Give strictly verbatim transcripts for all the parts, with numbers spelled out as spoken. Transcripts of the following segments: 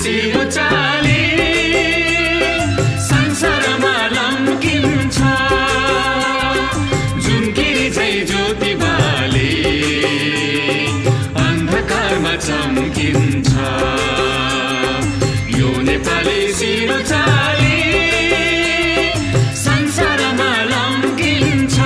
सिर चाली संसारमा लम्किन्छ जुनकिरी झै ज्योति बाले अन्धकारमा चम्किन्छ यो नेपाली सिर चाली संसारमा लम्किन्छ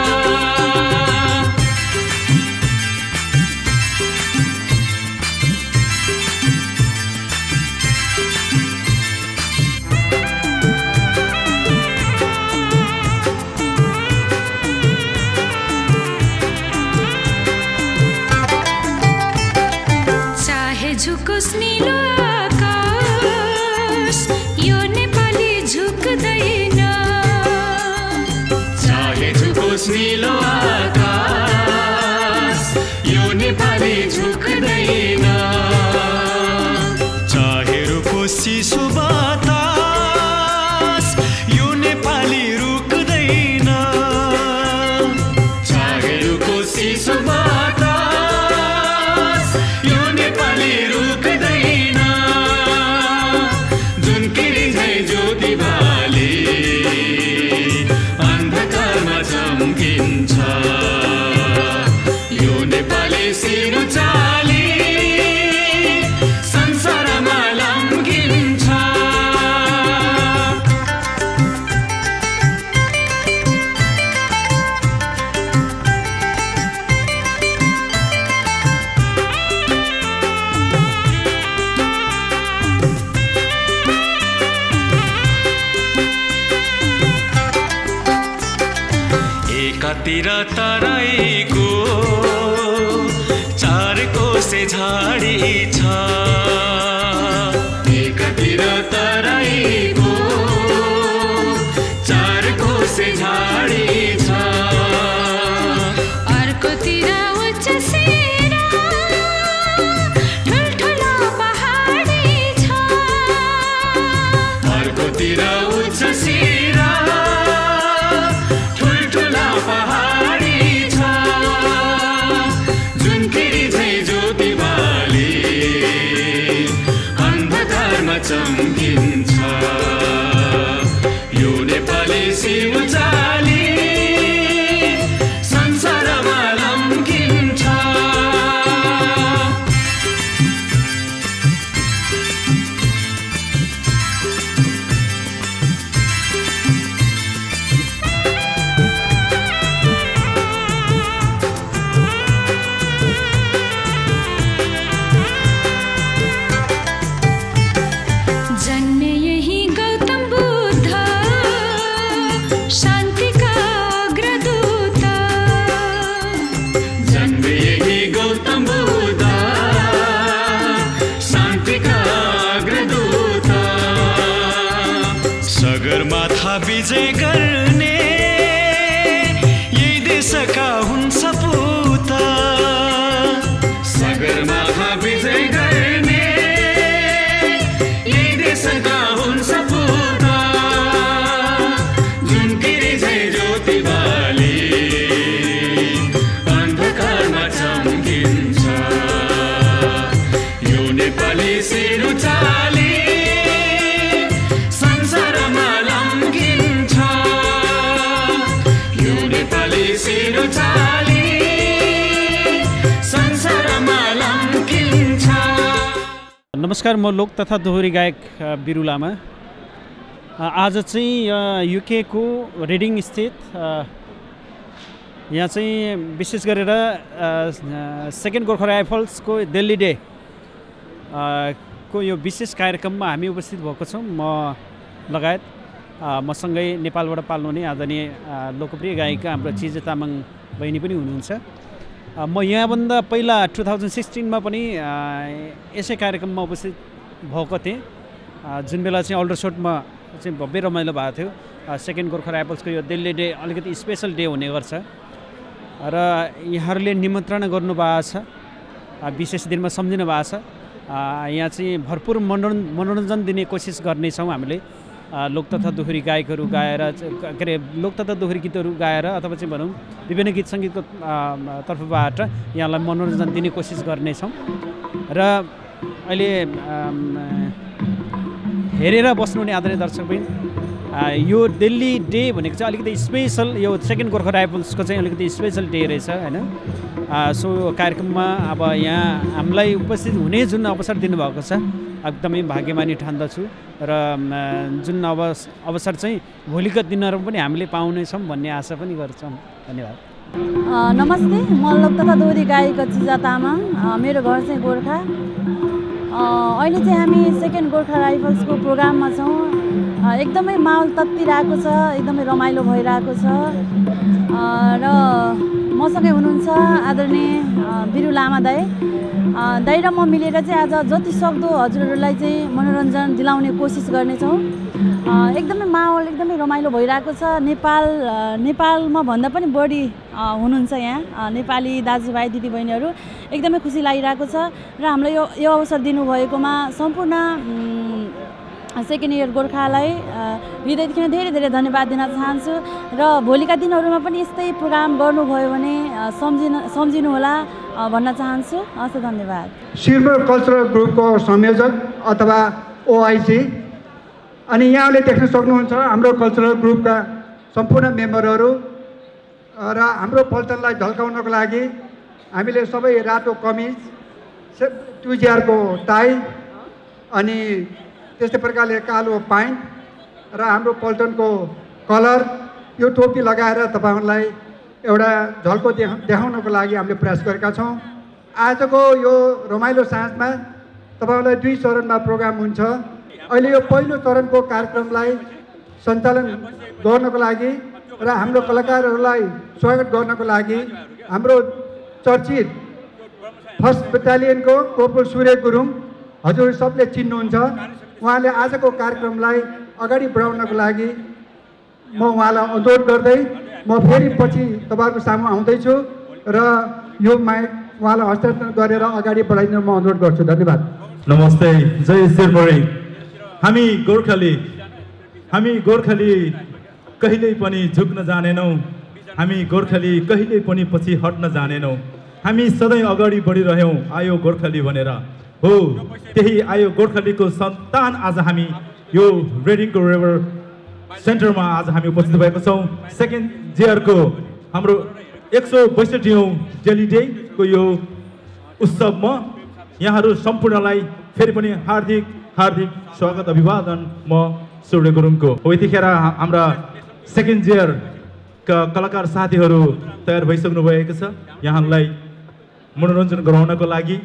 झुकोस् नीलो आकाश यो नेपाली झुक्दैन चाहे झुकोस् नीलो आकाश यो नेपाली झुक्दैन चाहे रुकोस् चिसो बतास यो नेपाली रुक्दैन चाहे रुकोस् चिसो बतास यो नेपाली रुक्दैन जुनकिरी झै ज्योति बाले अन्धकारमा चम्किन्छ यो नेपाली सिर चाली संसारमा लम्किन्छ एकातिर तराईको चार कोसे झाडी छ एकातिर तराईको चार कोसे झाडी छ अर्कोतिर उच्च सिरा ठुल्ठुलो पहाडी छ अर्कोतिर उच्च सिरा ठुल्ठुला पहाडी छ जुनकिरी झै ज्योति बाले अन्धकारमा चम्किन्छ यो नेपाली सिर चाली संसारमा लम्किन्छ जन्मे यही गौतम बुद्ध शान्तिका अग्रदूत जन्मे यही गौतम बुद्ध शान्तिका अग्रदूत सगरमाथा विजय गर्ने यही देशका हुन् सपूत सगरमाथा विजय गर्ने यही देशका हुन् सपूत जुनकिरी झै ज्योति बाले अन्धकारमा चम्किन्छ यो नेपाली सिर चाली संसारमा लम्किन्छ यो नेपाली सिर चाली संसारमा लम्किन्छ। नमस्कार, म लोक तथा दोहोरी गायक बिरु लामा। आज चाहिँ युके को रेडिङ स्थित यहाँ चाहिँ विशेष गरेर सेकेन्ड गोर्खा राइफल्सको दिल्ली डे को यो विशेष कार्यक्रममा हामी उपस्थित भएको छौँ। म लगायत मसँगै नेपालबाट पाल्नुहुने आदरणीय लोकप्रिय गायिका हाम्रो चिजे तामाङ बहिनी पनि हुनुहुन्छ। म यहाँभन्दा पहिला टु थाउजन्ड सिक्सटिनमा पनि यसै कार्यक्रममा उपस्थित भएको थिएँ, जुन बेला चाहिँ अल्डरसोटमा चाहिँ भव्य रमाइलो भएको थियो। सेकेन्ड गोर्खा राइफल्सको यो दिल्ली डे अलिकति स्पेसल डे हुने गर्छ र यहाँहरूले निमन्त्रणा गर्नुभएको छ, विशेष दिनमा सम्झिनु भएको छ। यहाँ चाहिँ भरपुर मनोरञ्जन मनोरञ्जन दिने कोसिस गर्नेछौँ हामीले। लोक तथा दोहोरी गायकहरू गाएर के अरे लोक तथा दोहोरी गीतहरू गाएर अथवा चाहिँ भनौँ विभिन्न गीत सङ्गीतको तर्फबाट यहाँलाई मनोरञ्जन दिने कोसिस गर्नेछौँ। र अहिले हेरेर बस्नुहुने आदरणीय दर्शकवृन्द, यो दिल्ली डे भनेको चाहिँ अलिकति स्पेसल, यो सेकेन्ड गोर्खा राइफल्सको चाहिँ अलिकति स्पेसल डे रहेछ होइन। सो कार्यक्रममा अब यहाँ हामीलाई उपस्थित हुने जुन अवसर दिनुभएको छ एकदमै भाग्यमानी ठान्दछु र जुन अवस अवसर चाहिँ भोलिका दिनहरूमा पनि हामीले पाउनेछौँ भन्ने आशा पनि गर्छौँ। धन्यवाद। नमस्ते, म लोक तथा दोहोरी गायक चिजा तामाङ, मेरो घर चाहिँ गोर्खा। अहिले चाहिँ हामी सेकेन्ड गोर्खा राइफल्सको प्रोग्राममा छौँ। एकदमै माहौल तत्तिरहेको छ, एकदमै रमाइलो भइरहेको छ र मसँगै हुनुहुन्छ आदरणीय बिरु लामा दाई। दाई र म मिलेर चाहिँ आज जति सक्दो हजुरहरूलाई चाहिँ मनोरञ्जन दिलाउने कोसिस गर्नेछौँ। एकदमै माहौल एकदमै रमाइलो भइरहेको छ। नेपाल नेपालमा भन्दा पनि बढी हुनुहुन्छ यहाँ नेपाली दाजुभाइ दिदीबहिनीहरू, एकदमै खुसी लागिरहेको छ र हामीलाई यो यो अवसर दिनुभएकोमा सम्पूर्ण सेकेन्ड इयर गोर्खालाई हृदयदेखि धेरै धेरै धन्यवाद दिन चाहन्छु र भोलिका दिनहरूमा पनि यस्तै प्रोग्राम गर्नुभयो भने सम्झिन सम्झिनुहोला भन्न चाहन्छु। हस्, धन्यवाद। सिरमौर कल्चरल ग्रुपको संयोजक अथवा ओआइसी, अनि यहाँले देख्न सक्नुहुन्छ हाम्रो कल्चरल ग्रुपका सम्पूर्ण मेम्बरहरू र हाम्रो पल्टनलाई झल्काउनको लागि हामीले सबै रातो कमिज, टुजिआरको टाई अनि त्यस्तै प्रकारले कालो प्यान्ट र हाम्रो पल्टनको कलर यो टोपी लगाएर तपाईँहरूलाई एउटा झल्को देखा देखाउनको लागि हामीले प्रयास गरेका छौँ। आजको यो रमाइलो साँझमा तपाईँहरूलाई दुई चरणमा प्रोग्राम हुन्छ। अहिले यो पहिलो चरणको कार्यक्रमलाई सञ्चालन गर्नको लागि र हाम्रो कलाकारहरूलाई स्वागत गर्नको लागि हाम्रो चर्चित फर्स्ट बटालियनको कोर्पोरल सूर्य गुरुङ, हजुर सबले चिन्नुहुन्छ, उहाँले आजको कार्यक्रमलाई अगाडि बढाउनको लागि म उहाँलाई अनुरोध गर्दै म फेरि पछि तपाईँहरूको सामु आउँदैछु र यो माइक उहाँलाई हस्तान्तरण गरेर अगाडि बढाइदिन म अनुरोध गर्छु। धन्यवाद। नमस्ते, जय सिरमौरी। हामी गोर्खाली हामी गोर्खाली कहिल्यै पनि झुक्न जानेनौँ, हामी गोर्खाली कहिल्यै पनि पछि हट्न जानेनौँ। हामी सधैँ अगाडि बढिरह्यौँ आयो गोर्खाली भनेर। हो, त्यही आयो गोर्खालीको सन्तान आज हामी यो रेडिङको रिभर सेन्टरमा आज हामी उपस्थित भएका छौँ। सेकेन्ड जियरको हाम्रो एक सौ बैसठीौँ डेली डेको यो उत्सवमा यहाँहरू सम्पूर्णलाई फेरि पनि हार्दिक हार्दिक स्वागत अभिवादन म सूर्य गुरुङको हो। यतिखेर हाम्रा सेकेन्ड जियरका कलाकार साथीहरू तयार भइसक्नु भएको छ यहाँलाई मनोरञ्जन गराउनको लागि।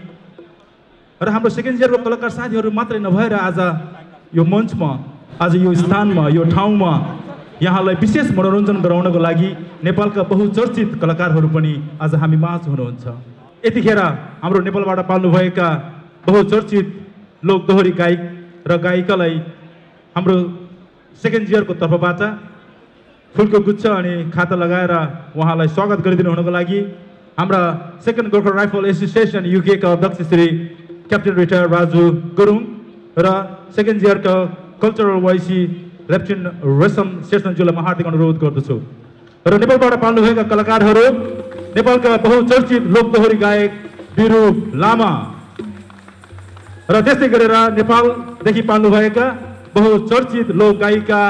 र हाम्रो सेकेन्ड जियरको कलाकार साथीहरू मात्रै नभएर आज यो मञ्चमा, आज यो स्थानमा, यो ठाउँमा यहाँलाई विशेष मनोरञ्जन गराउनको लागि नेपालका बहुचर्चित कलाकारहरू पनि आज हामी माझ हुनुहुन्छ। यतिखेर हाम्रो नेपालबाट पाल्नुभएका बहुचर्चित लोक दोहोरी गायक र गायिकालाई हाम्रो सेकेन्ड जियरको तर्फबाट फुलको गुच्छ अनि खाता लगाएर उहाँलाई स्वागत गरिदिनु हुनको लागि हाम्रा सेकेन्ड गोर्खा राइफल एसोसिएसन युकेका अध्यक्ष श्री क्याप्टेन रिटायर राजु गुरुङ र सेकेन्ड जियरका कल्चरल वाइसी लेफ्टिनेन्ट रेशम शेषनज्यूलाई म हार्दिक अनुरोध गर्दछु। र नेपालबाट पाल्नुभएका कलाकारहरू नेपालका बहुचर्चित लोक दोहोरी गायक बिरु लामा र त्यस्तै गरेर नेपालदेखि पाल्नुभएका बहुचर्चित लोक गायिका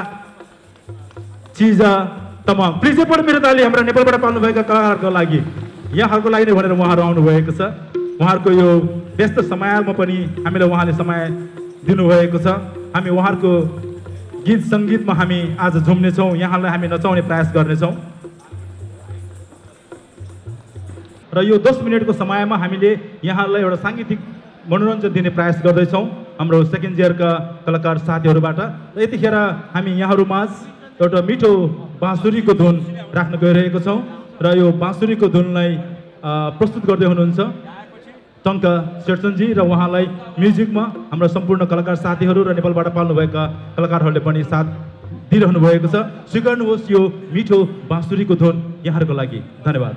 चिजा तमाङ। प्लिज एकपल्ट मेरो ताली हाम्रा नेपालबाट पाल्नुभएका कलाकारको लागि, यहाँहरूको लागि नै भनेर उहाँहरू आउनुभएको छ। उहाँहरूको यो व्यस्त समयमा पनि हामीलाई उहाँले समय दिनुभएको छ। हामी उहाँहरूको गीत सङ्गीतमा हामी आज झुम्नेछौँ, यहाँलाई हामी नचाउने प्रयास गर्नेछौँ। र यो दस मिनटको समयमा हामीले यहाँलाई एउटा साङ्गीतिक मनोरञ्जन दिने प्रयास गर्दैछौँ हाम्रो सेकेन्ड जियरका कलाकार साथीहरूबाट। र यतिखेर हामी यहाँहरूमाझ एउटा मिठो बाँसुरीको धुन राख्न गइरहेको छौँ र यो बाँसुरीको धुनलाई प्रस्तुत गर्दै हुनुहुन्छ टङ्का शेरचनजी र उहाँलाई म्युजिकमा हाम्रा सम्पूर्ण कलाकार साथीहरू र नेपालबाट पाल्नुभएका कलाकारहरूले पनि साथ दिइरहनु भएको छ। स्वीकार्नुहोस् यो मिठो बाँसुरीको धुन यहाँहरूको लागि। धन्यवाद।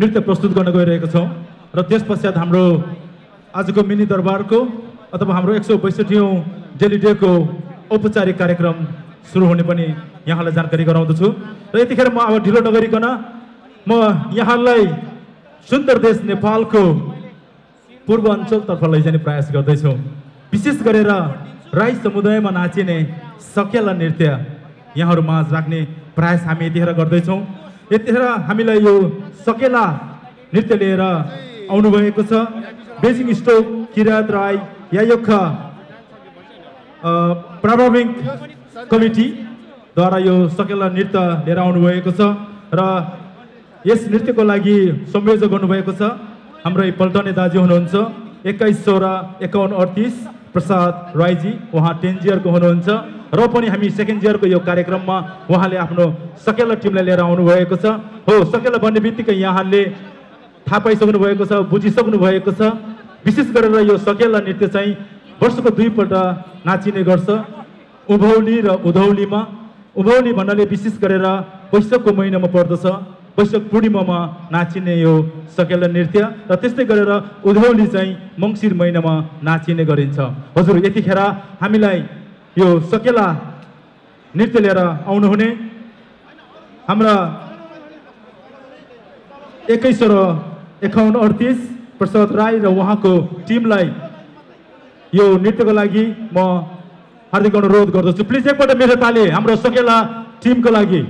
नृत्य प्रस्तुत गर्न गइरहेको छौँ र त्यस पश्चात हाम्रो आजको मिनी दरबारको अथवा हाम्रो एक सौ बैसठीौँ डेली डेको औपचारिक कार्यक्रम सुरु हुने पनि यहाँलाई जानकारी गराउँदछु र यतिखेर म अब ढिलो नगरिकन म यहाँलाई सुन्दर देश नेपालको पूर्वाञ्चलतर्फ लैजाने प्रयास गर्दैछु। विशेष गरेर राई समुदायमा नाचिने सकेला नृत्य यहाँहरू माझ राख्ने प्रयास हामी यतिखेर गर्दैछौँ। यतिखेर हामीलाई यो सकेला नृत्य लिएर आउनुभएको छ बेजिङ स्टोक किरात राई यायोखा प्रारम्भिक कमिटीद्वारा यो सकेला नृत्य लिएर आउनुभएको छ र यस नृत्यको लागि संयोजक गर्नुभएको छ हाम्रै पल्टने दाजु हुनुहुन्छ एक्काइस सोह्र एकाउन्न अडतिस प्रसाद राईजी, उहाँ टेन्जियरको हुनुहुन्छ र पनि हामी सेकेन्ड इयरको यो कार्यक्रममा उहाँले आफ्नो सकेला टिमलाई लिएर आउनुभएको छ। हो, सकेला भन्ने बित्तिकै यहाँले थाहा पाइसक्नु भएको छ, बुझिसक्नु भएको छ। विशेष गरेर यो सकेला नृत्य चाहिँ वर्षको दुईपल्ट नाचिने गर्छ, उभौली र उधौलीमा। उभौली भन्नाले विशेष गरेर वैशाखको महिनामा पर्दछ, वैशाख पूर्णिमामा नाचिने यो सकेला नृत्य र त्यस्तै गरेर उधौली चाहिँ मङ्सिर महिनामा नाचिने गरिन्छ। हजुर, यतिखेर हामीलाई यो सकेला नृत्य लिएर आउनुहुने हाम्रा एक्काइस र एकाउन्न अडतिस प्रसाद राई र उहाँको टिमलाई यो नृत्यको लागि म हार्दिक अनुरोध गर्दछु। प्लिज एकपल्ट मेरो ताली हाम्रो सकेला टिमको लागि।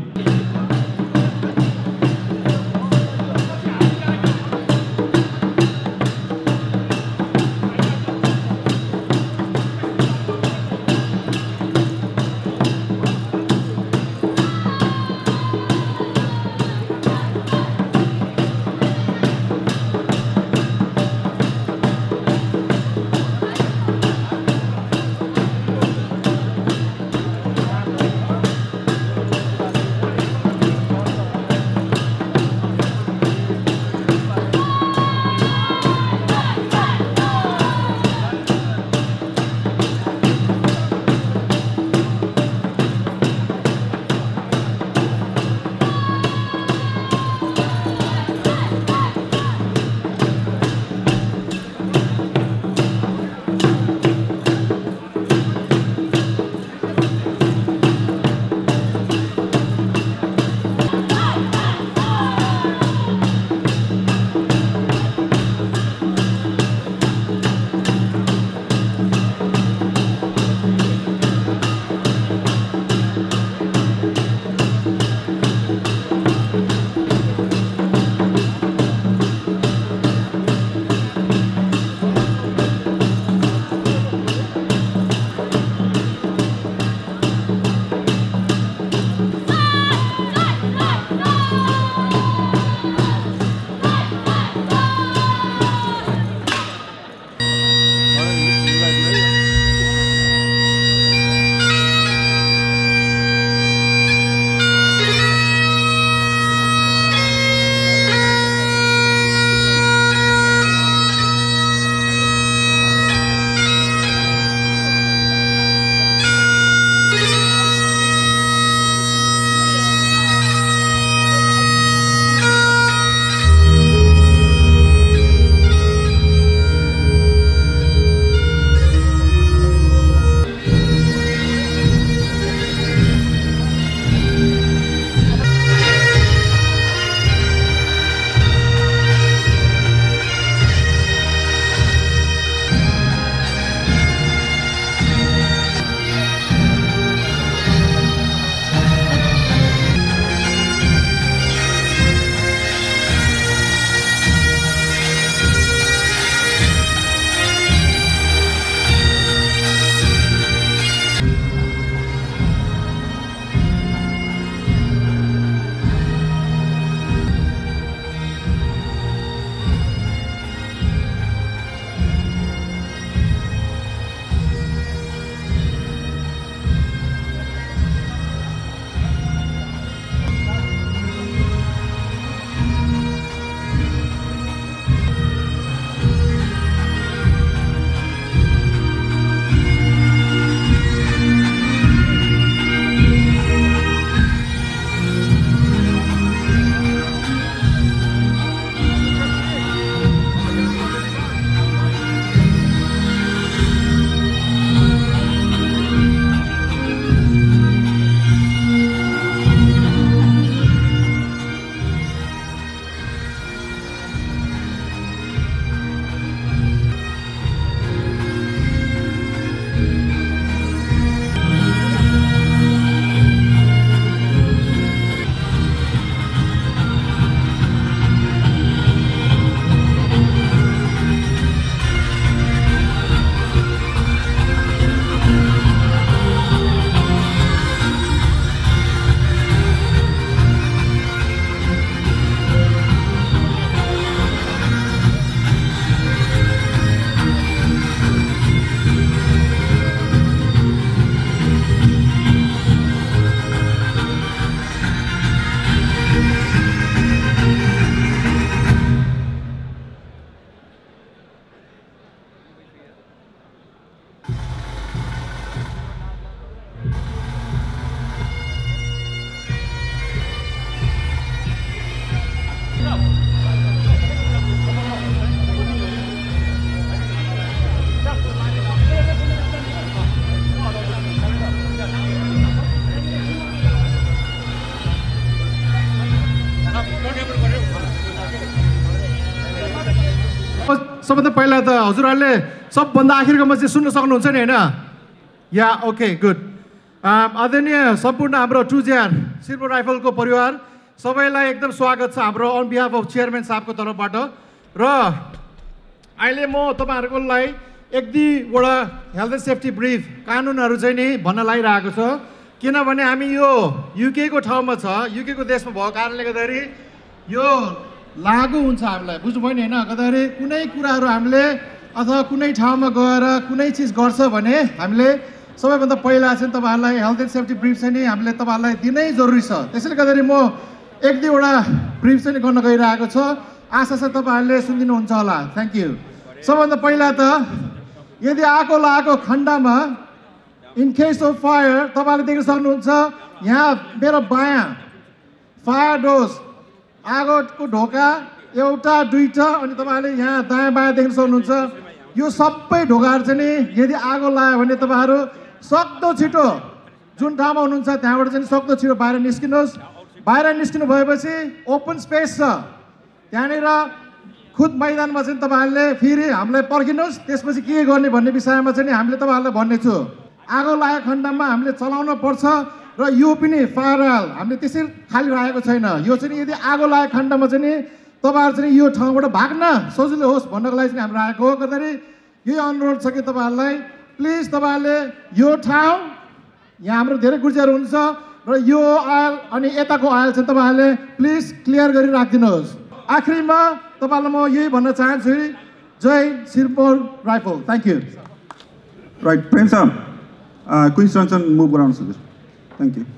सबभन्दा पहिला त हजुरहरूले सबभन्दा आखिरकोमा चाहिँ सुन्न सक्नुहुन्छ नि होइन या ओके गुड आदरणीय सम्पूर्ण हाम्रो टुजिआर सिल्भर राइफलको परिवार सबैलाई एकदम स्वागत छ हाम्रो अन बिहाफ अफ चेयरम्यान साहबको तर्फबाट र अहिले म तपाईँहरूको लागि एक दुईवटा हेल्थ एन्ड सेफ्टी ब्रिफ कानुनहरू चाहिँ नि भन्न लागिरहेको छ किनभने हामी यो युकेको ठाउँमा छ युकेको देशमा भएको कारणले गर्दाखेरि यो लागु हुन्छ हामीलाई बुझ्नुभयो नि होइन गर्दाखेरि कुनै कुराहरू हामीले अथवा कुनै ठाउँमा गएर कुनै चिज गर्छ भने हामीले सबैभन्दा पहिला चाहिँ तपाईँहरूलाई हेल्थ एन्ड सेफ्टी ब्रिफ चाहिँ नि हामीले तपाईँहरूलाई दिनै जरुरी छ त्यसैले गर्दाखेरि म एक दुईवटा ब्रिफ चाहिँ गर्न गइरहेको छ आशा छ तपाईँहरूले सुनिदिनुहुन्छ होला थ्याङ्क यू सबभन्दा पहिला त यदि आगो लागेको खण्डमा इन केस अफ फायर तपाईँले देख्न सक्नुहुन्छ यहाँ मेरो बायाँ फायर डोज आगोको ढोका एउटा दुईवटा अनि तपाईँहरूले यहाँ दायाँ बायाँ देख्न सक्नुहुन्छ यो सबै ढोकाहरू चाहिँ नि यदि आगो लाग्यो भने तपाईँहरू सक्दो छिटो जुन ठाउँमा हुनुहुन्छ त्यहाँबाट चाहिँ सक्दो छिटो बाहिर निस्किनुहोस् बाहिर निस्किनु भएपछि ओपन स्पेस छ त्यहाँनिर खुद मैदानमा चाहिँ तपाईँहरूले फेरि हामीलाई पर्खिनुहोस् त्यसपछि के गर्ने भन्ने विषयमा चाहिँ नि हामीले तपाईँहरूलाई भन्नेछु आगो लागेको खण्डमा हामीले चलाउन पर्छ र यो पनि फायर आयल हामीले त्यसरी खाली राखेको छैन यो चाहिँ यदि आगो लागेको खण्डमा चाहिँ नि तपाईँहरू चाहिँ यो ठाउँबाट भाग्न सजिलो होस् भन्नको लागि चाहिँ हामी राखेको हो गर्दाखेरि यही अनुरोध छ कि तपाईँहरूलाई प्लिज तपाईँहरूले यो ठाउँ यहाँ हाम्रो धेरै गुर्जियाहरू हुन्छ र यो आयल अनि यताको आयल चाहिँ तपाईँहरूले प्लिज क्लियर गरी राखिदिनुहोस् आखिरीमा तपाईँहरूलाई म यही भन्न चाहन्छु जय silver rifle thank you right Prem sir queen's truncheon move गराउनुहोस् हजुर thank you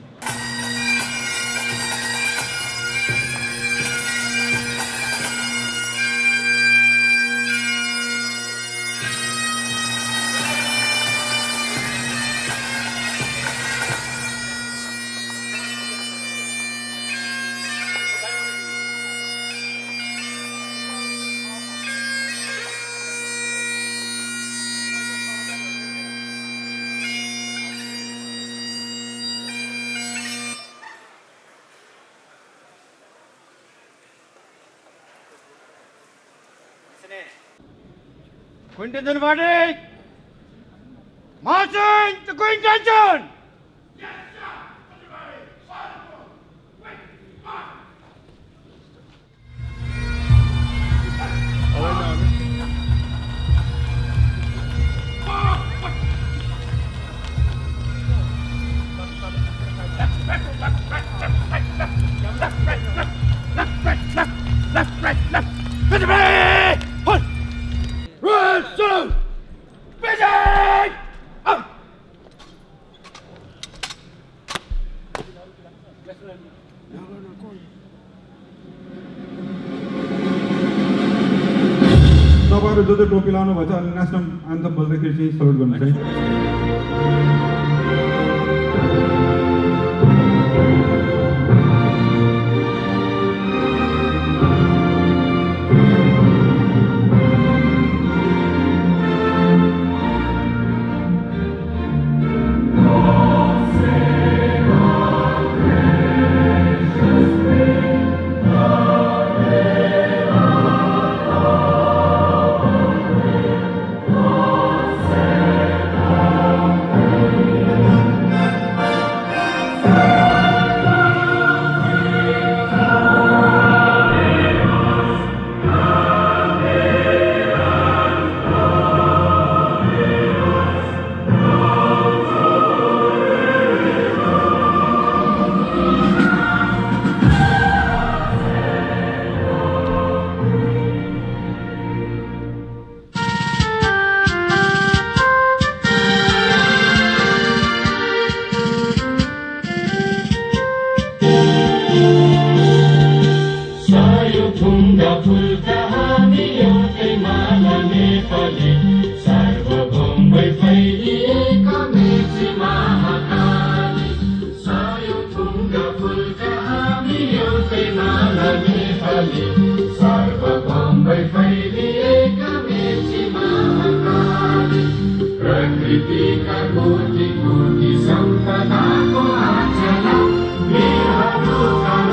Quintention verdict! Marching to Quintention! तपाईँहरू जो जो टोपी लाउनु भएछ अनि नेसनल एन्थम बज्दाखेरि चाहिँ सल्युट गर्नुहोस् है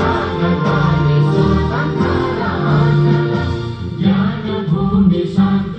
Sun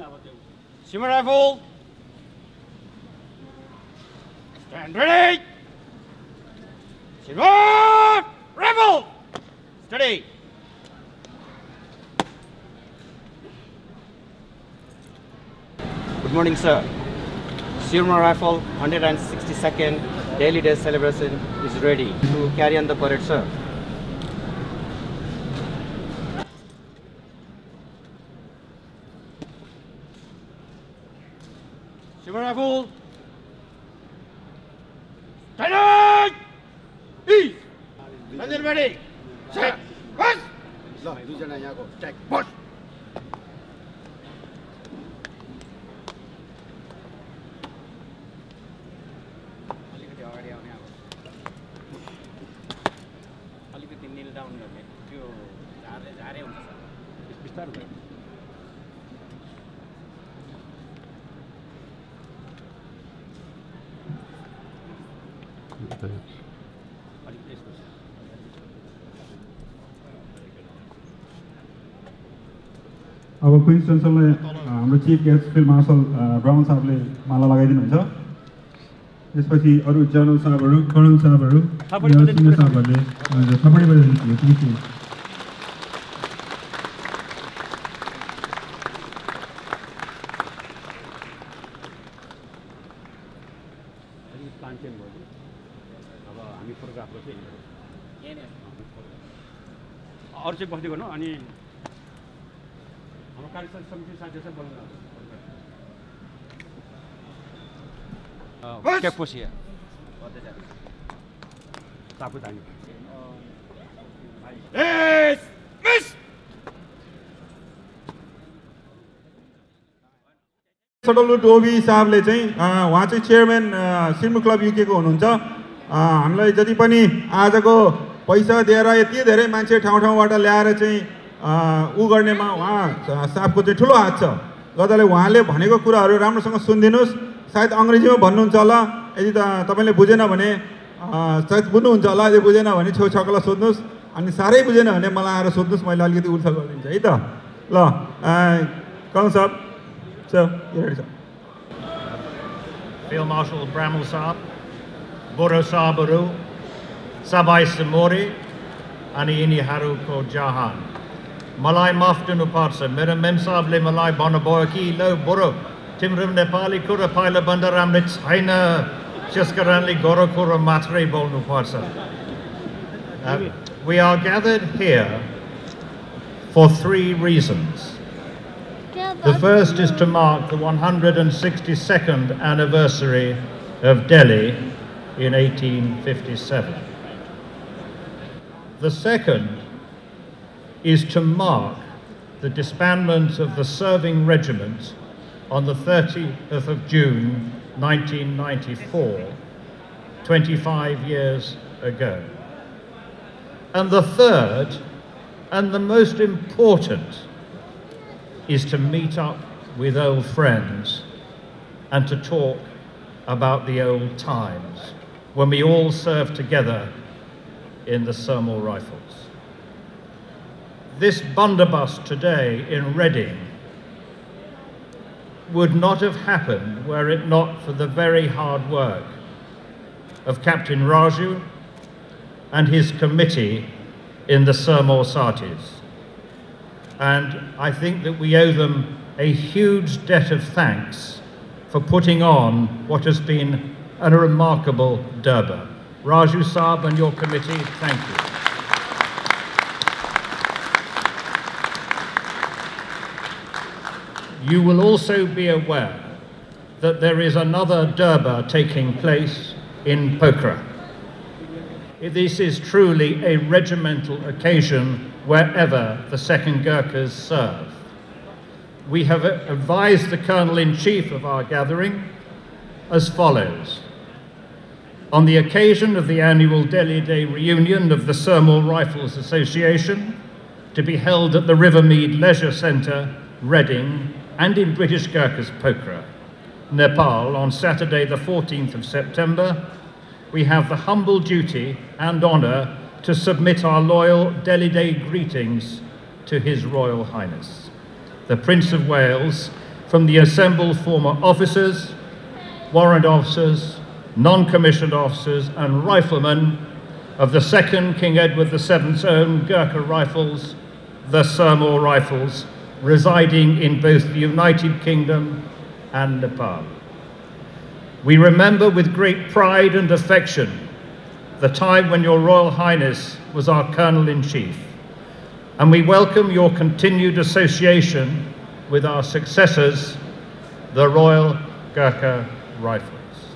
Simmer rifle. Stand ready. Simmer rifle. Steady. Good morning, sir. Sirma Rifle one hundred sixty-second Daily Day celebration is ready to carry on the parade, sir. Simmer rifle. Stand east. Stand ready. Set. Push. ल दुईजना यहाँको ट्याक push. अब queen's जोन्सनलाई हाम्रो chief guest field marshal Brown साहबले माला लगाइदिनुहुन्छ। त्यसपछि अरू जनरल साहबहरू कर्नल साहबहरू सिनियर साहबहरूले थपडी बजाइदिनुहुन्छ। अरू चाहिँ बस्दै गर्नु अनि हाम्रो कार्यक्रम समिति साथीहरू बोल्नु क्या पोसिया सापु दानी Yes! Miss! सटलु डोबी साहबले चाहिँ उहाँ चाहिँ चेयरम्यान सिर्मु क्लब युके को हुनुहुन्छ। हामीलाई जति पनि आजको पैसा दिएर यति धेरै मान्छे ठाउँ ठाउँबाट ल्याएर चाहिँ उ गर्नेमा उहाँ साहबको चाहिँ ठुलो हात छ। गर्दाले उहाँले भनेको कुराहरू राम्रोसँग सुनिदिनुहोस्। सायद अङ्ग्रेजीमा भन्नुहुन्छ होला, यदि त तपाईँले बुझेन भने सायद बुझ्नुहुन्छ होला, यदि बुझेन भने छेउछाउलाई सोध्नुहोस्, अनि साह्रै बुझेन भने मलाई आएर सोध्नुहोस्, मैले अलिकति उल्था गरिदिन्छु है त। ल कर्नल साहब सर रेडी छ। Field Marshal Bramall Saab, Boro Sabaru, Sabai Samori, Ani Ini Haru Ko Jahan. Malai Mafdun Upatsa, Mera Memsable Malai Bonaboyaki, Lo Boro, Timrim Nepali Kura Pila Bandaram Nitsaina, Shiskaranli Gorokura Matre Bon Upatsa. We are gathered here for three reasons. The first is to mark the one hundred sixty-second anniversary of Delhi in eighteen fifty-seven. The second is to mark the disbandment of the serving regiment on the thirtieth of June nineteen ninety-four, twenty-five years ago. And the third, and the most important, is to meet up with old friends and to talk about the old times when we all served together in the Sirmul Rifles. This bundabus today in Reading would not have happened were it not for the very hard work of Captain Raju and his committee in the Sirmul Satis. And I think that we owe them a huge debt of thanks for putting on what has been a remarkable Durbar. Raju Saab and your committee, thank you. You will also be aware that there is another Durbar taking place in Pokhara. This is truly a regimental occasion wherever the second Gurkhas serve. We have advised the Colonel-in-Chief of our gathering as follows. On the occasion of the annual Delhi Day reunion of the Sirmul Rifles Association, to be held at the Rivermead Leisure Centre, Reading, and in British Gurkhas Pokhara, Nepal, on Saturday the fourteenth of September, we have the humble duty and honour to submit our loyal Delhi Day greetings to His Royal Highness, the Prince of Wales, from the assembled former officers, warrant officers, non-commissioned officers and riflemen of the second King Edward the seventh's own Gurkha Rifles, the Sirmur Rifles, residing in both the United Kingdom and Nepal. We remember with great pride and affection the time when Your Royal Highness was our Colonel-in-Chief, and we welcome your continued association with our successors, the Royal Gurkha Rifles.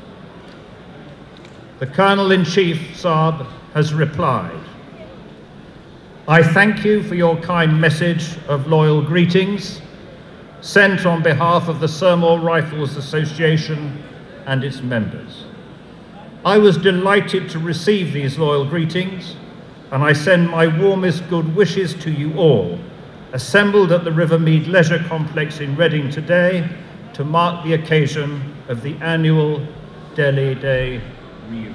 The Colonel-in-Chief, Saab, has replied, I thank you for your kind message of loyal greetings sent on behalf of the Sirmur Rifles Association and its members. I was delighted to receive these loyal greetings, and I send my warmest good wishes to you all, assembled at the Rivermead Leisure Complex in Reading today to mark the occasion of the annual Delhi Day reunion.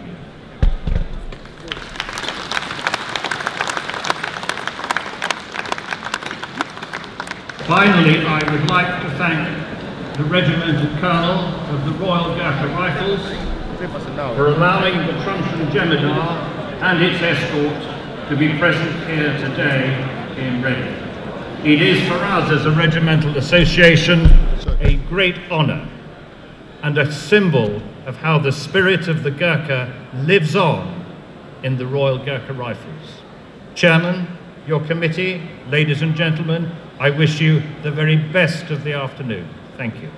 Finally, I would like to thank the Regimental Colonel of the Royal Gurkha Rifles for allowing the Truncheon Jemadar and its escort to be present here today in Reading. It is for us as a regimental association a great honour and a symbol of how the spirit of the Gurkha lives on in the Royal Gurkha Rifles. Chairman, your committee, ladies and gentlemen, I wish you the very best of the afternoon. Thank you.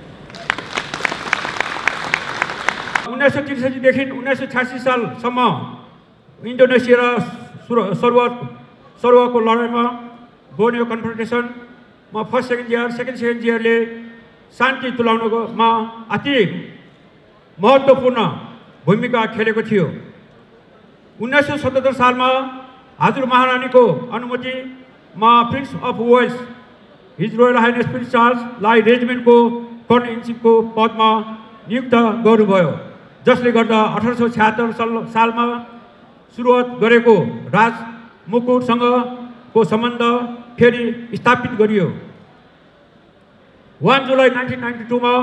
उन्नाइस सौ त्रिसठीदेखि उन्नाइस सौ छ्यासी सालसम्म Indonesia र सरुवा सरुवाको लडाइँमा बोर्नियो कन्फ्रन्टेसनमा first second GR second second जिआरले शान्ति तुलाउनमा अति महत्त्वपूर्ण भूमिका खेलेको थियो। उन्नाइस सौ सतहत्तर सालमा हजुर महारानीको अनुमतिमा prince of Wales his royal highness prince चार्ल्सलाई रेजिमेन्टको कर्नल इन चिफको पदमा नियुक्त गर्नुभयो, जसले गर्दा अठार सौ छ्यात्तर सालमा सुरुवात गरेको राज मुकुटसँगको सम्बन्ध फेरि स्थापित गरियो। एक जुलाई नाइन्टिन नाइन्टी टूमा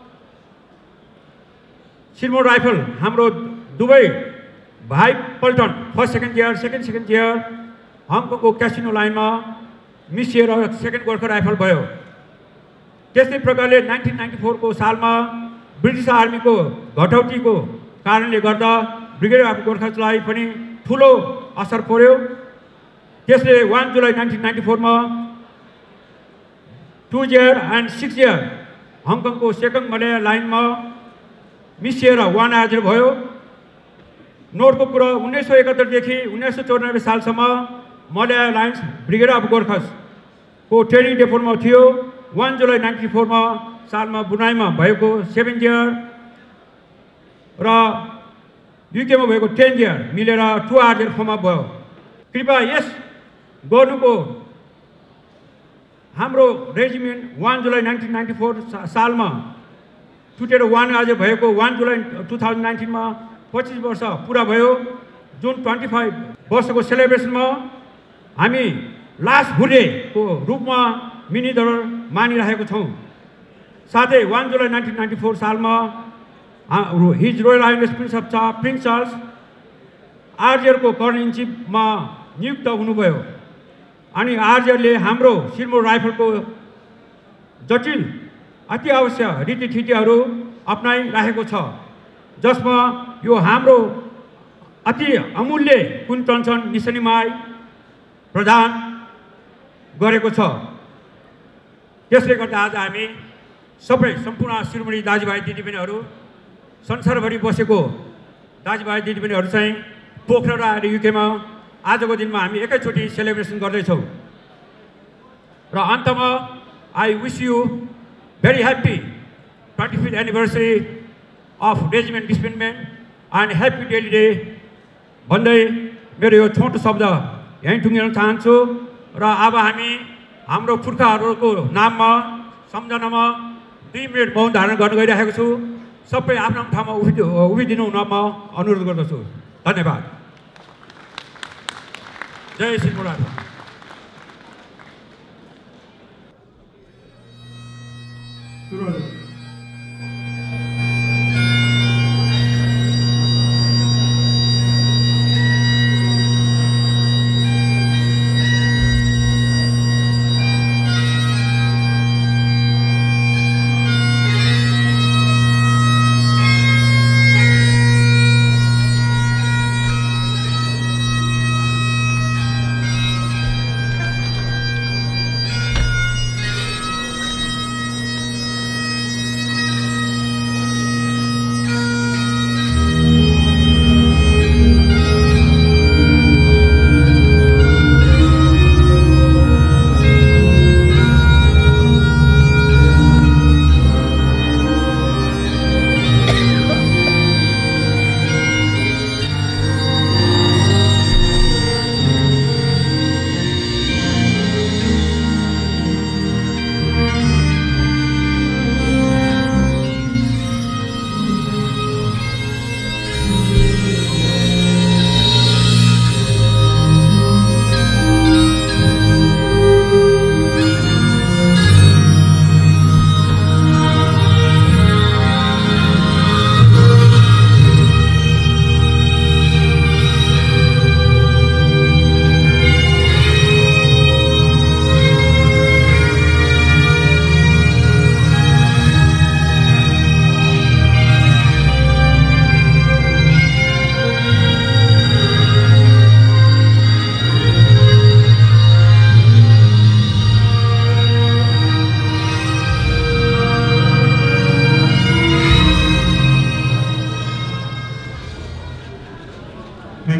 सिरमौर राइफल हाम्रो दुवै भाइ पल्टन first second GR second second GR हङकङको क्यासिनो लाइनमा मिसिएर सेकेन्ड गोर्खा राइफल भयो। त्यस्तै प्रकारले नाइन्टिन नाइन्टी फोरको सालमा ब्रिटिस आर्मीको घटौटीको कारणले गर्दा ब्रिगेड अफ गोर्खालाई पनि ठुलो असर पर्यो। त्यसले एक जुलाई नाइन्टिन नाइन्टी फोरमा two GR and six GR हङकङको सेकङ मलया लाइनमा मिसिएर वान आजर भयो। नोटको कुरा उन्नाइस सौ एकहत्तरदेखि उन्नाइस सौ चौरानब्बे सालसम्म मलया लाइन्स ब्रिगेड अफ गोर्खासको ट्रेनिङ डेपोमा थियो। एक जुलाई नाइन्टी फोरमा सालमा बुनाईमा भएको सेभेन जिआर र युकेमा भएको टेन जिआर मिलेर टु आरजेर फर्ममा भयो। कृपया यस गर्नुको हाम्रो रेजिमेन्ट एक जुलाई नाइन्टिन नाइन्टी फोर सालमा छुटेर वान आजर भएको एक जुलाई टु थाउजन्ड नाइन्टिनमा पच्चिस वर्ष पुरा भयो। जुन ट्वेन्टी फाइभ वर्षको सेलिब्रेसनमा हामी लास्ट हुरेको रूपमा मिनी दरबार मानिरहेको छौँ। साथै एक जुलाई नाइन्टिन नाइन्टी फोर सालमा his royal highness prince of चा प्रिन्स चार्ल्स आरजेरको कर्नल इन चिफमा नियुक्त हुनुभयो अनि आरजेरले हाम्रो सिरमौर राइफलको जटिल अति आवश्यक रीतिथितिहरू अपनाइरहेको छ, जसमा यो हाम्रो अति अमूल्य कुन ट्रन्चन निशानीमाई प्रदान गरेको छ। त्यसले गर्दा आज हामी सबै सम्पूर्ण शिरोमणि दाजुभाइ दिदीबहिनीहरू संसारभरि बसेको दाजुभाइ दिदीबहिनीहरू चाहिँ पोखरा र युकेमा आजको दिनमा हामी एकैचोटि सेलिब्रेसन गर्दैछौँ। र अन्तमा I wish you very happy twenty fifth anniversary of regiment डिसमेन्टमेन्ट एन्ड ह्याप्पी डेली डे भन्दै मेरो यो छोटो शब्द यहीँ टुङ्गिन चाहन्छु। र अब हामी हाम्रो पुर्खाहरूको नाममा सम्झनामा दुई मिनट मौन धारण गर्न गइरहेको छु। सबै आफ्नो ठाउँमा उभि उभिदिनु हुन म अनुरोध गर्दछु। धन्यवाद। जय श्री राम। सुरु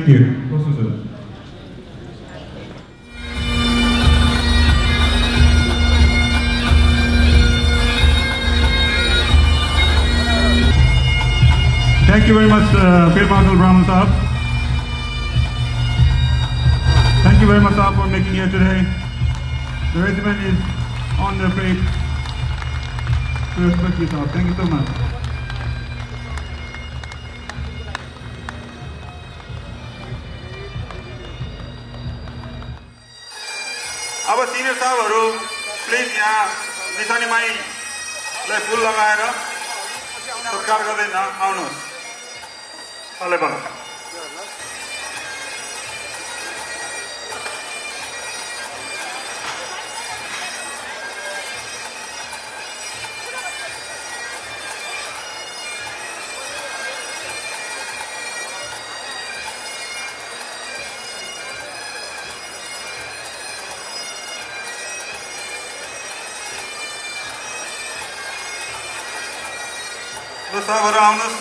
Thank you. प्रस्तुत छ। Thank you very much, uh, Field Marshal Brahman Saab. Thank you very much, Saab, for making here today. The regiment is on their plate to respect you, Saab. Thank you so much. अब senior साहबहरु please यहाँ निशानीमाईलाई फुल लगाएर सत्कार गर्दै आउनुहोस्। Oleh Bang. Terus sahabat Ramus.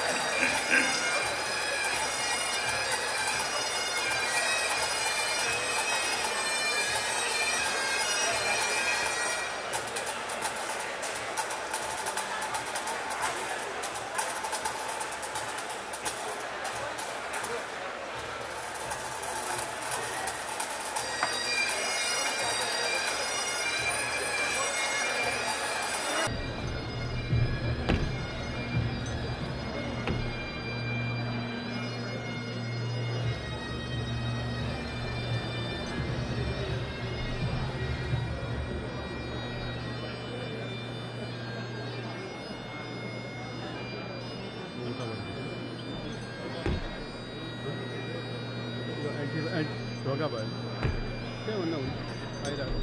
ढोका भयो के भन्नु हुन्छ आइरहेको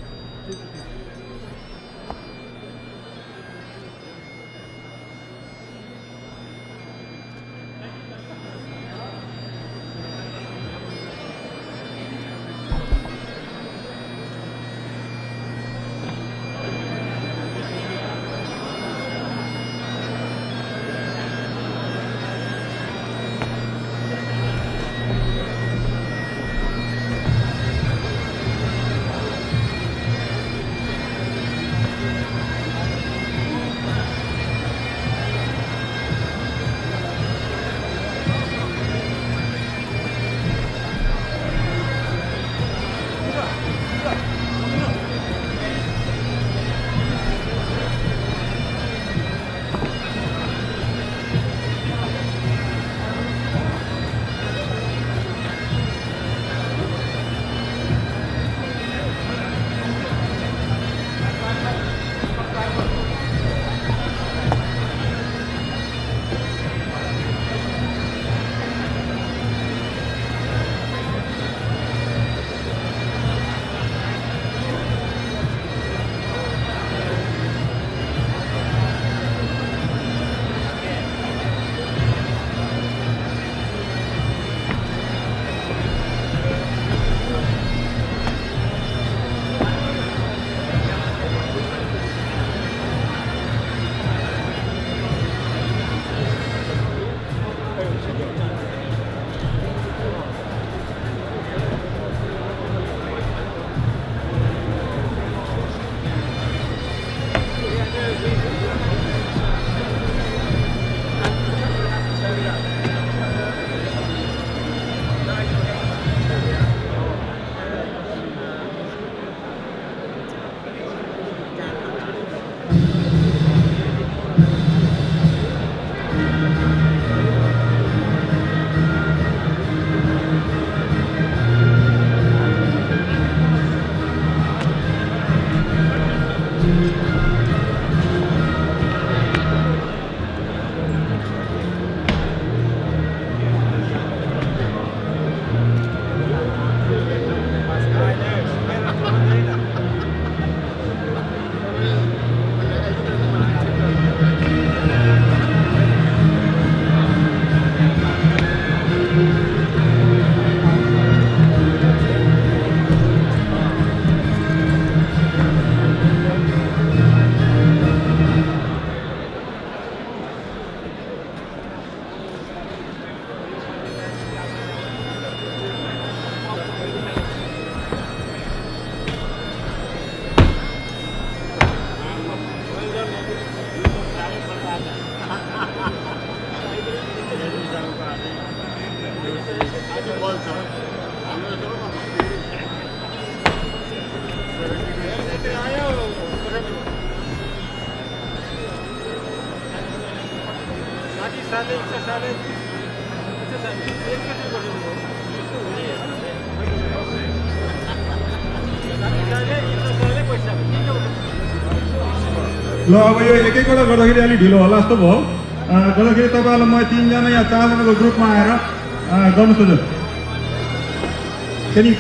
ल अब यो एक एकवटा गर्दाखेरि अलिक ढिलो होला जस्तो भयो गर्दाखेरि तपाईँहरूलाई म तिनजना या चारजनाको ग्रुपमा आएर गर्नु सक्छु Can you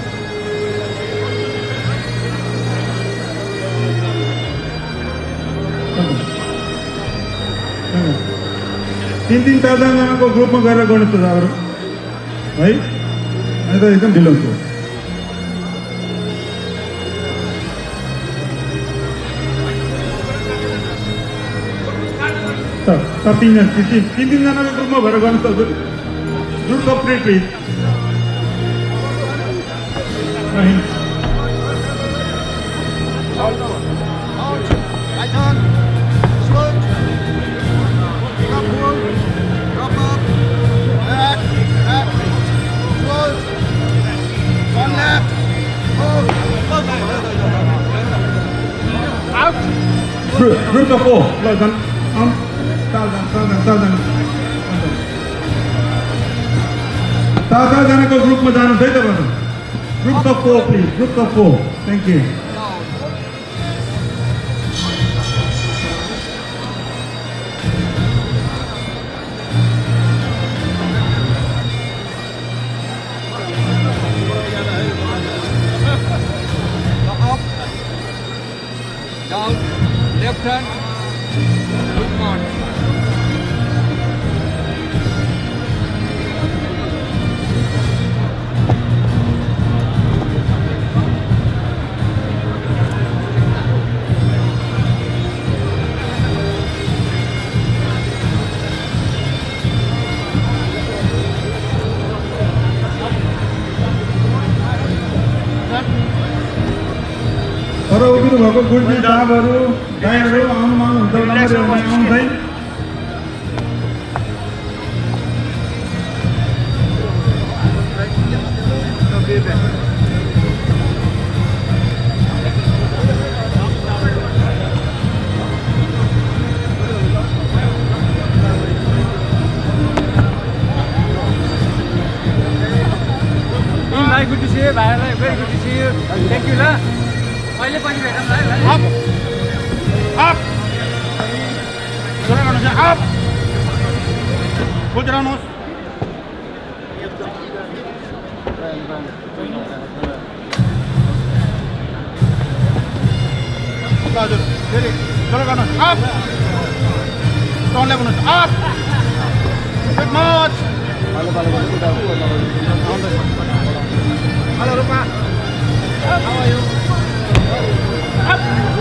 तीन तीन चार जनाको ग्रुपमा गरेर गर्नुहोस् त दाजु है अनि त एकदम ढिलो हुन्छ त तिनजना तिन तिन तिनजनाको ग्रुपमा भएर गर्नुहोस् त group complete please Group of four. Like that. Um, thousand, thousand, thousand. thousand को group में जाना सही तो बनो. Group of four, please. Group of four. Thank you. Up, down, left hand, good march. अरू उभिनु भएको गुर्जी दाबहरू गाईहरू आउनु आउनुहुन्छ आउँदै Good to see you. Bye. Very good to see you. Thank you, la. अहिले पनि भेटौँ है अप अप जोरा गर्नुहोस् अप खोजिरहनुहोस् हजुर फेरि जोरा गर्नुहोस् अप टर्न ल्याउनुहोस् up good much hello Rupa how are you Up!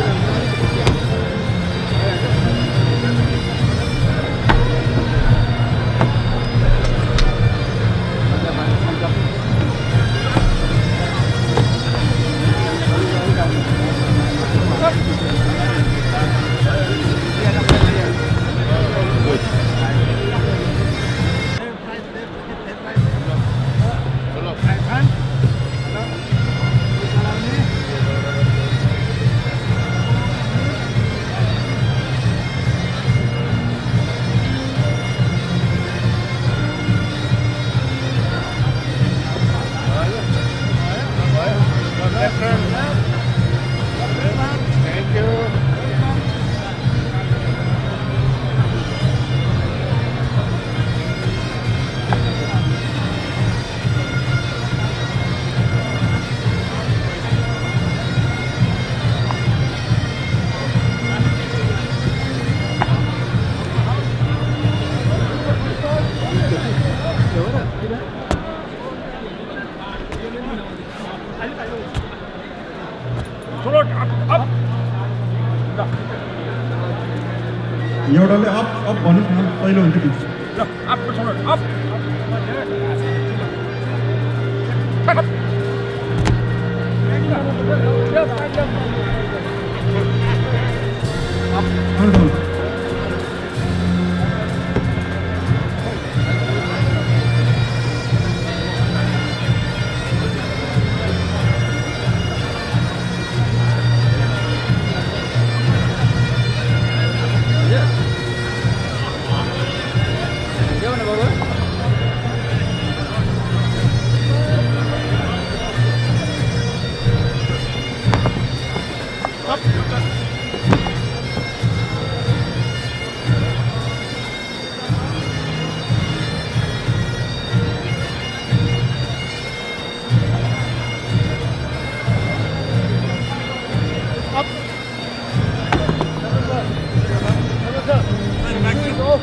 एउटाले अप अप भन्नुहोस् न पहिलो हुन्छ कि ल अप छोड्नु अप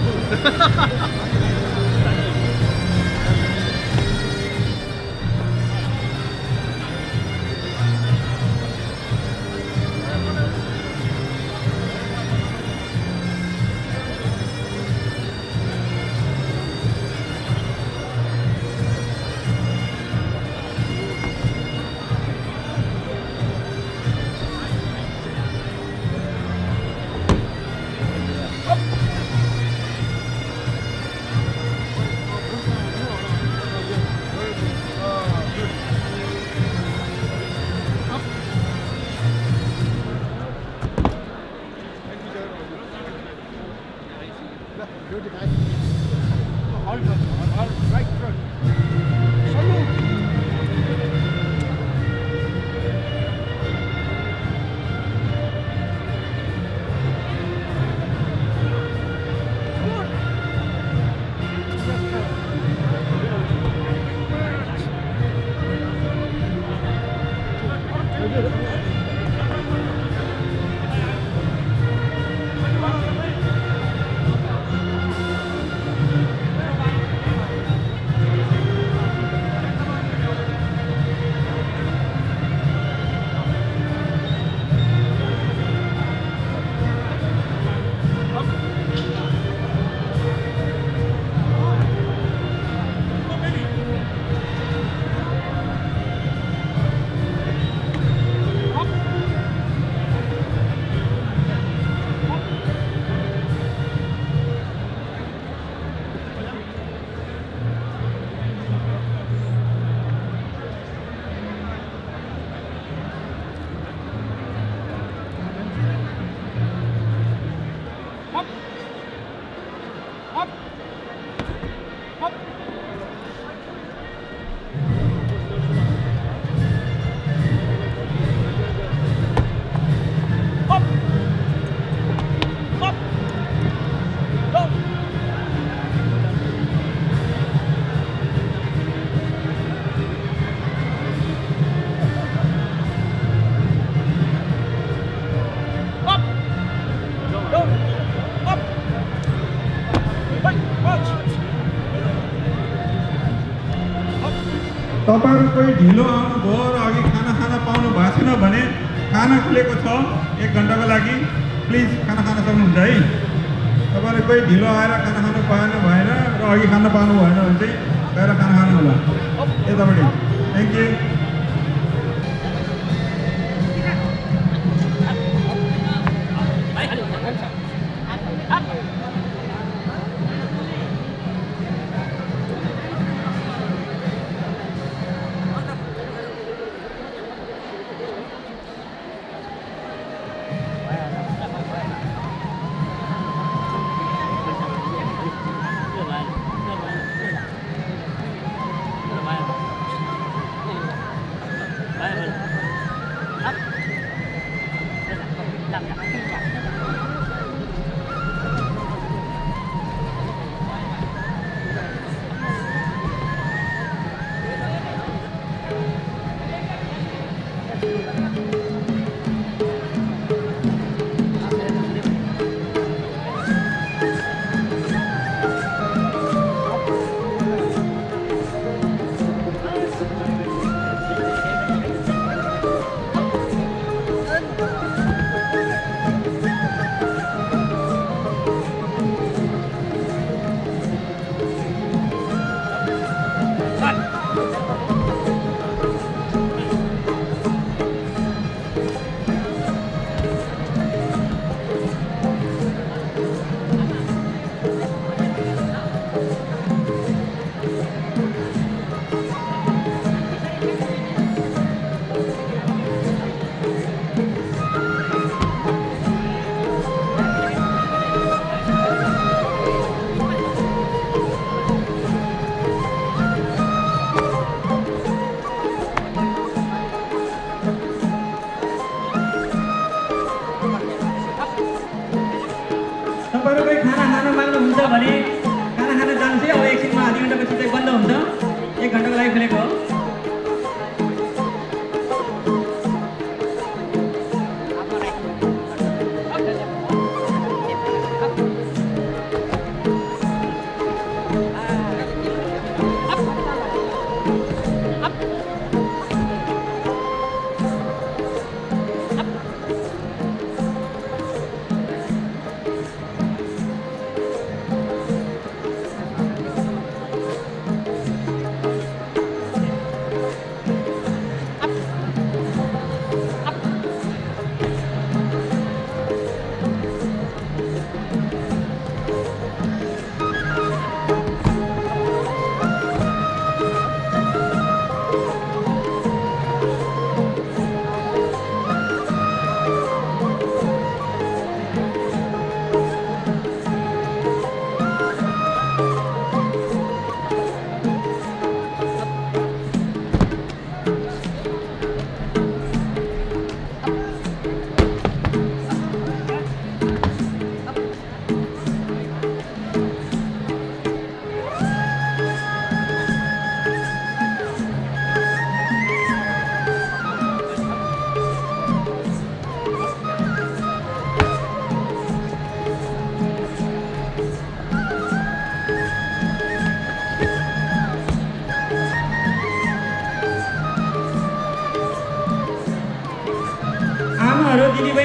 तपाईहरु कोही ढिलो आउनुभयो र अघि खाना खाना पाउनु भएको छैन भने खाना खुलेको छ एक घन्टाको लागि प्लिज खाना खान सक्नुहुन्छ है। तपाईहरु कोही ढिलो आएर खाना खानु पाएन भएन र अघि खाना पाउनु भएन भने चाहिँ गएर खाना खानु होला यतापट्टि। Thank you.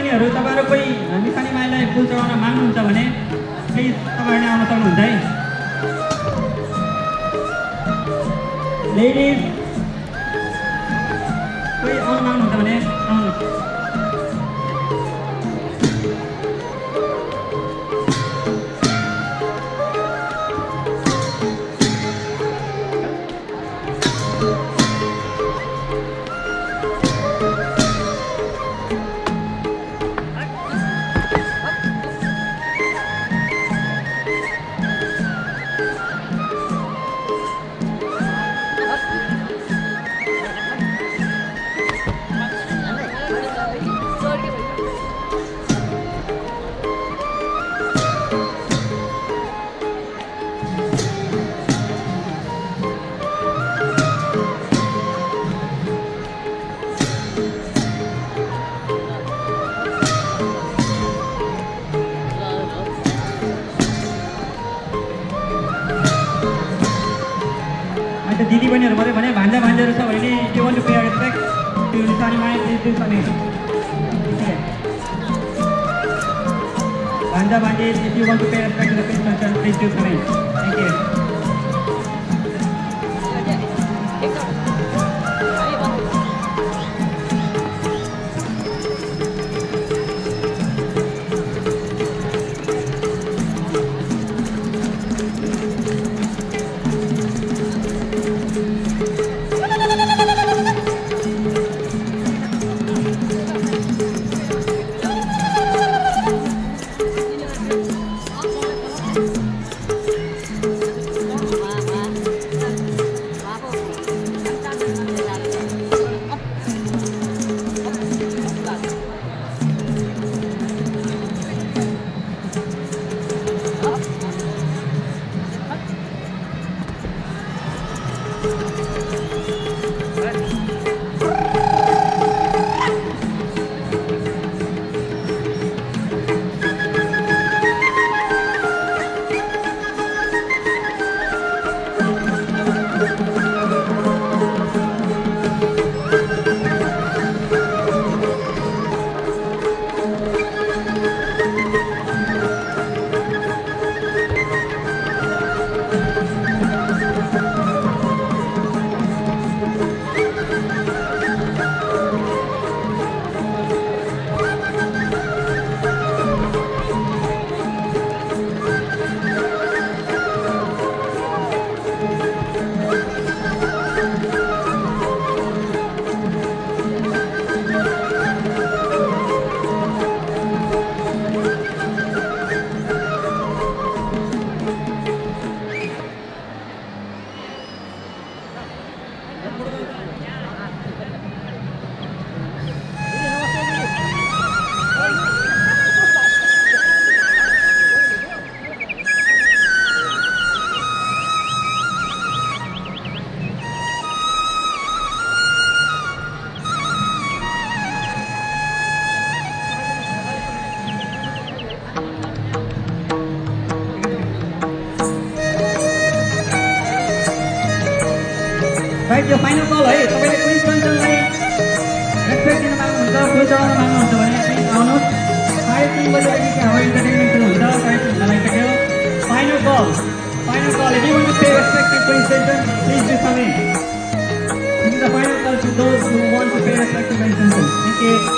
दिदीबहिनीहरू तपाईँहरू कोही निशानी माईलाई फुल चढाउन माग्नुहुन्छ भने प्लिज तपाईँहरूले आउन सक्नुहुन्छ है। लेडिज कोही आउन माग्नुहुन्छ भने आउनुहोस्। दिदीबहिनीहरू मात्रै भने भान्जा भान्जाहरू छ भने you want to pay respect to निशानी माई प्लिज डु सम भान्जा भान्जी if you want to pay respect to the principal please do some thank you. Right यो फाइनल कल है। तपाईँले क्विज कन्सललाई रेस्पेक्ट दिन माग्नुहुन्छ फुल चढाउन माग्नुहुन्छ भने प्लिज आउनुहोस्। साढे तिन बजीदेखि हाम्रो इन्टरटेनमेन्ट सुरु हुन्छ। साढे तिन लगाइसक्यो। Final call final call if you want to pay respect to quiz centre please do something. This is the final call to those who want to pay respect to quiz centre. Thank you.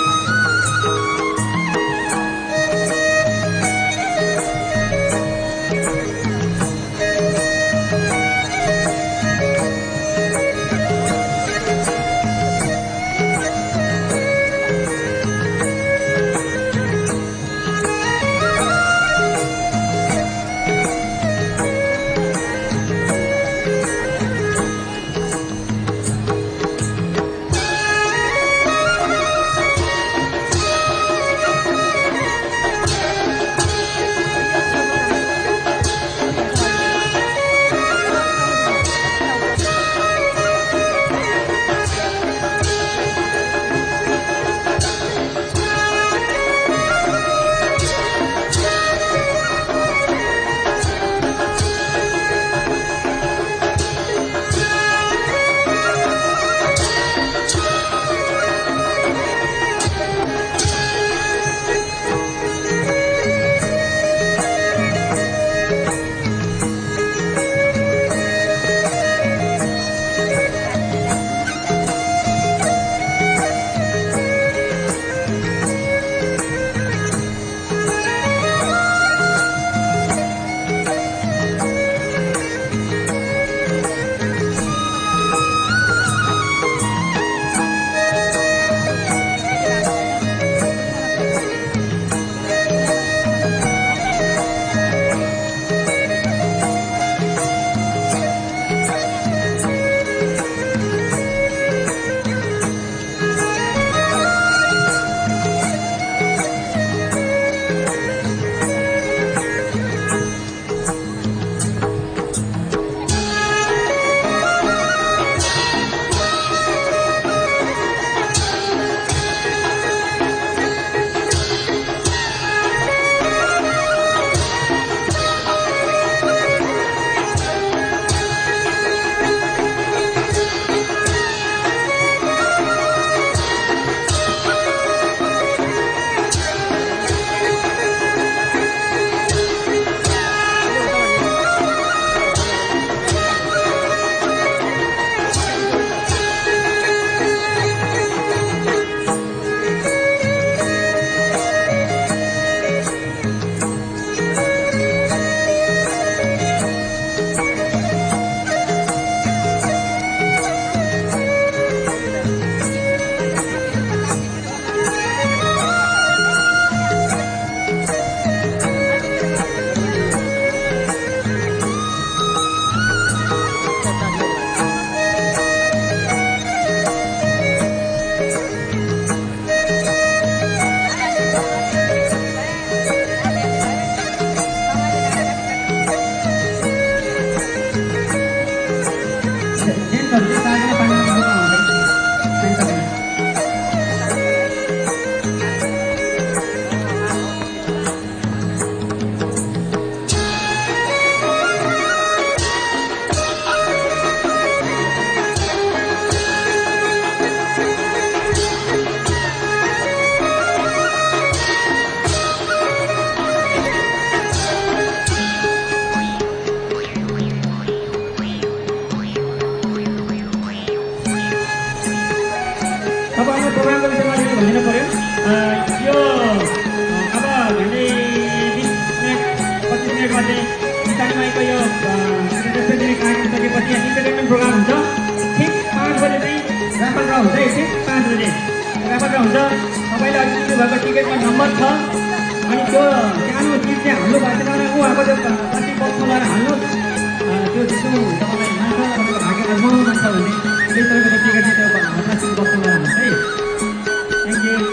नितानी माईको यो respect कार्यक्रम सकेपछि entertainment programme हुन्छ ठिक पाँच बजे चाहिँ राफल ड्र हुन्छ है ठिक पाँच बजे राफल ड्र हुन्छ तपाईँले अघि लिनुभएको टिकटमा नम्बर छ अनि त्यो सानो चिज चाहिँ हाल्नु भएको छैन भने उहाँको त्यो कति बक्समा गएर हाल्नुहोस् त्यो चिज तपाईँलाई मान्छ तपाईँको भाग्य आजमाउनु मन छ भने त्यही तपाईँको टिकट चाहिँ त्यो प्लास्टिक बक्समा गएर हाल्नुहोस् है थ्याङ्क यू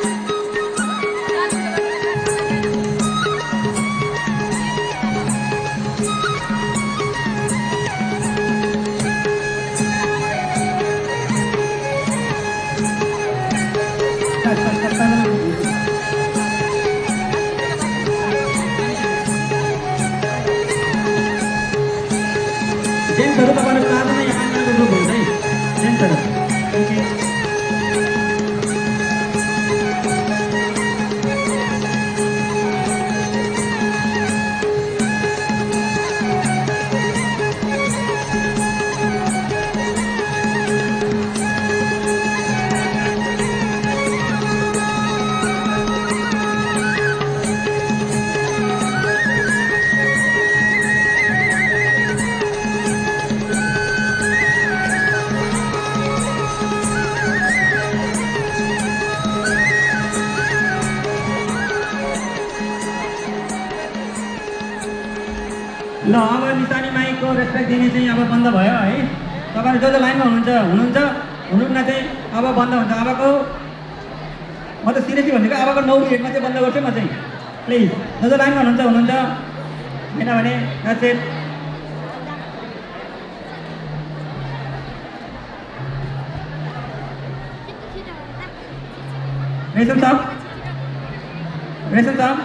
जेन्ट्सहरू तपाईँहरू चारजना या पाँचजनाको ग्रुप हुन्छ है जेन्ट्सहरू ल अब नितानी माईको रेस्पेक्ट दिने चाहिँ अब बन्द भयो है तपाईँहरू जो जो लाइनमा हुनुहुन्छ हुनुहुन्छ हुनुहुन्न चाहिँ अब बन्द हुन्छ अबको म त सिरियसली भनेको अबको नौ मिनटमा चाहिँ बन्द गर्छु म चाहिँ प्लिज जो जो लाइनमा हुनुहुन्छ हुनुहुन्छ होइन भने द्याट्स इट रेशम साहब रेशम साहब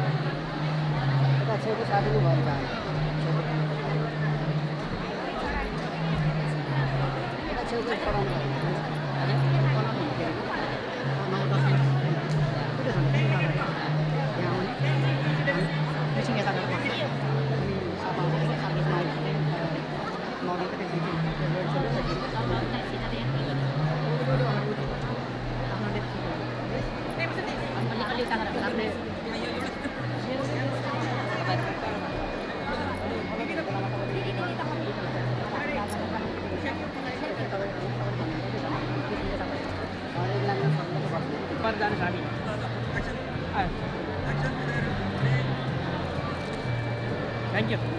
Thank you.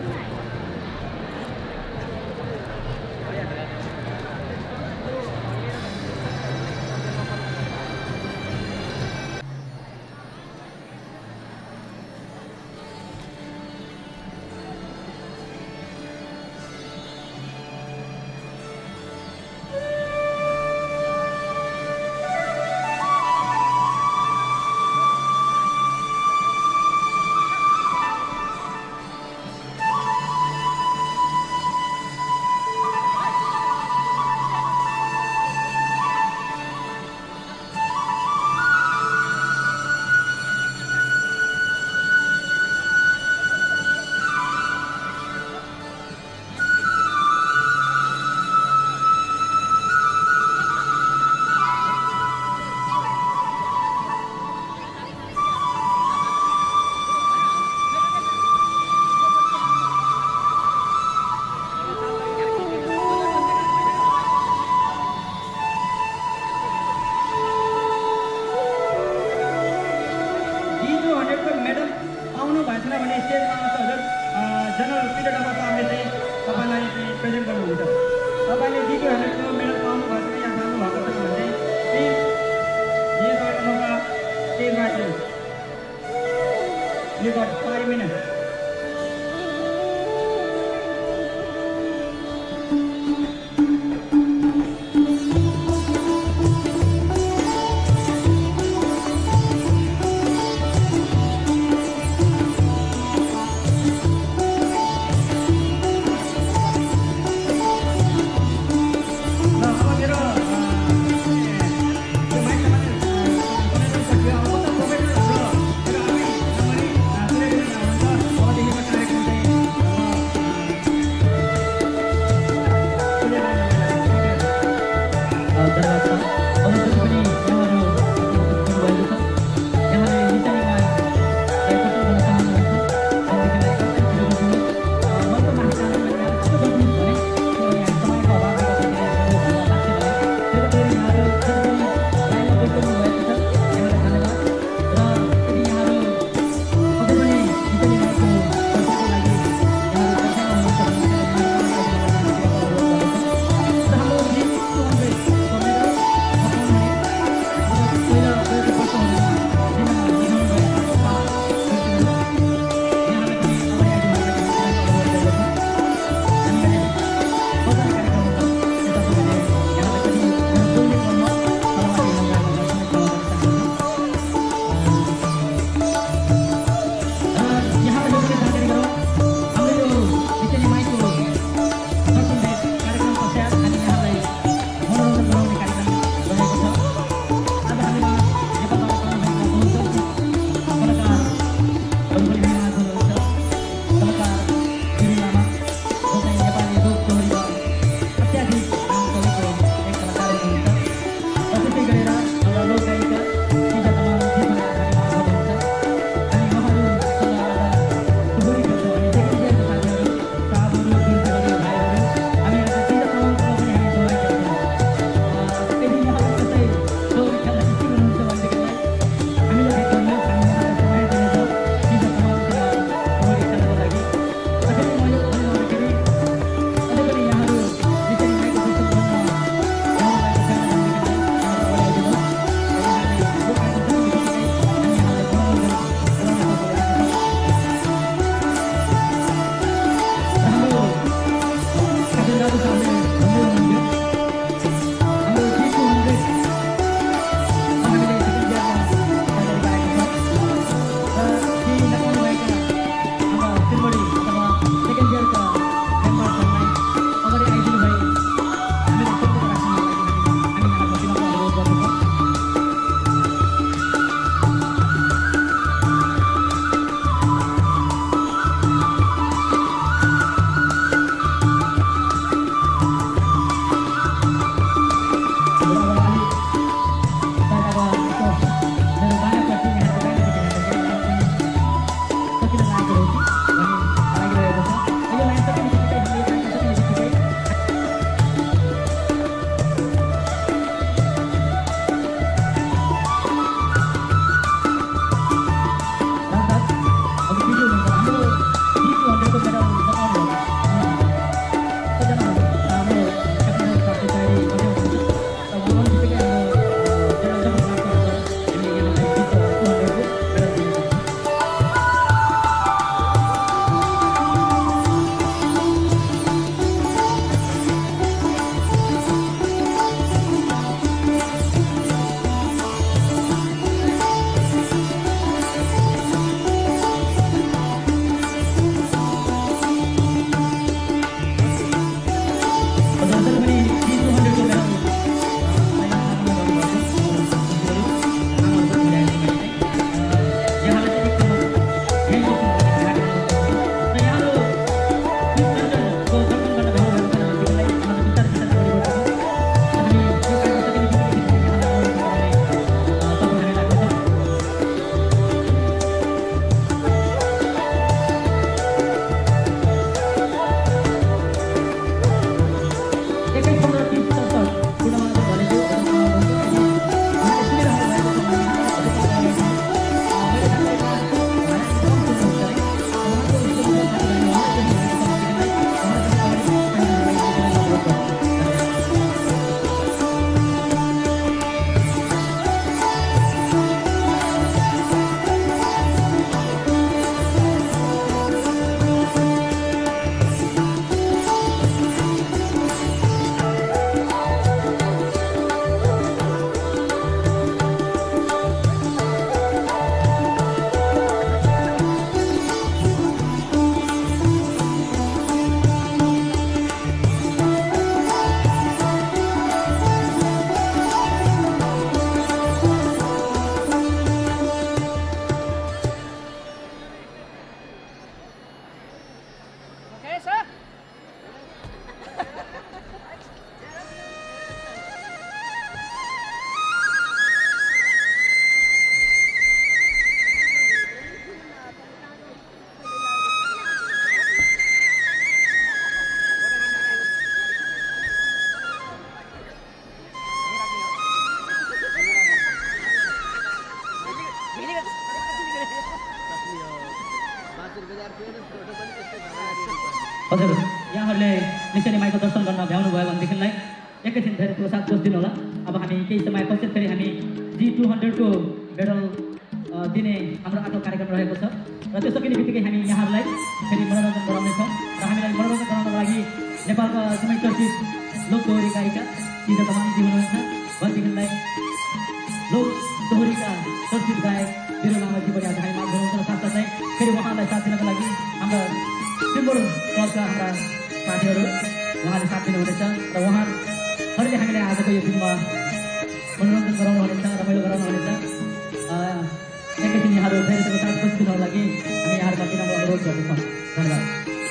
हजुर यहाँहरूले निश्चय नै माईको दर्शन गर्न भ्याउनु भयो भनेदेखिलाई एकैछिन धेरैको साथ बस्दिनु होला। अब हामी केही समय पश्चात फेरि हामी जी टू हन्ड्रेडको मेडल दिने हाम्रो आफ्नो कार्यक्रम रहेको छ र त्यो सकिने बित्तिकै हामी यहाँहरूलाई फेरि मनोरञ्जन गराउनेछौँ र हामीलाई मनोरञ्जन गराउनको लागि नेपालका एकदमै चर्चित लोक दोहोरी गायिका सिजा तामाङजी हुनुहुन्छ भनेदेखिलाई लोक दोहोरीका चर्चित गायक बिरु लामाजी पनि आज हामी माग गराउँछौँ र साथसाथै फेरि उहाँलाई साथ दिनको लागि हाम्रा सिम्बोल क्लबका हाम्रा साथीहरू उहाँले साथ दिनुहुनेछ र उहाँहरूले हामीलाई आजको यो दिनमा मनोरञ्जन गराउनुहुनेछ रमाइलो गराउनुहुनेछ। एकैछिन यहाँहरू फेरि साथ बसिदिनको लागि हामी यहाँहरूमा विनम्र अनुरोध गर्दछौँ। धन्यवाद।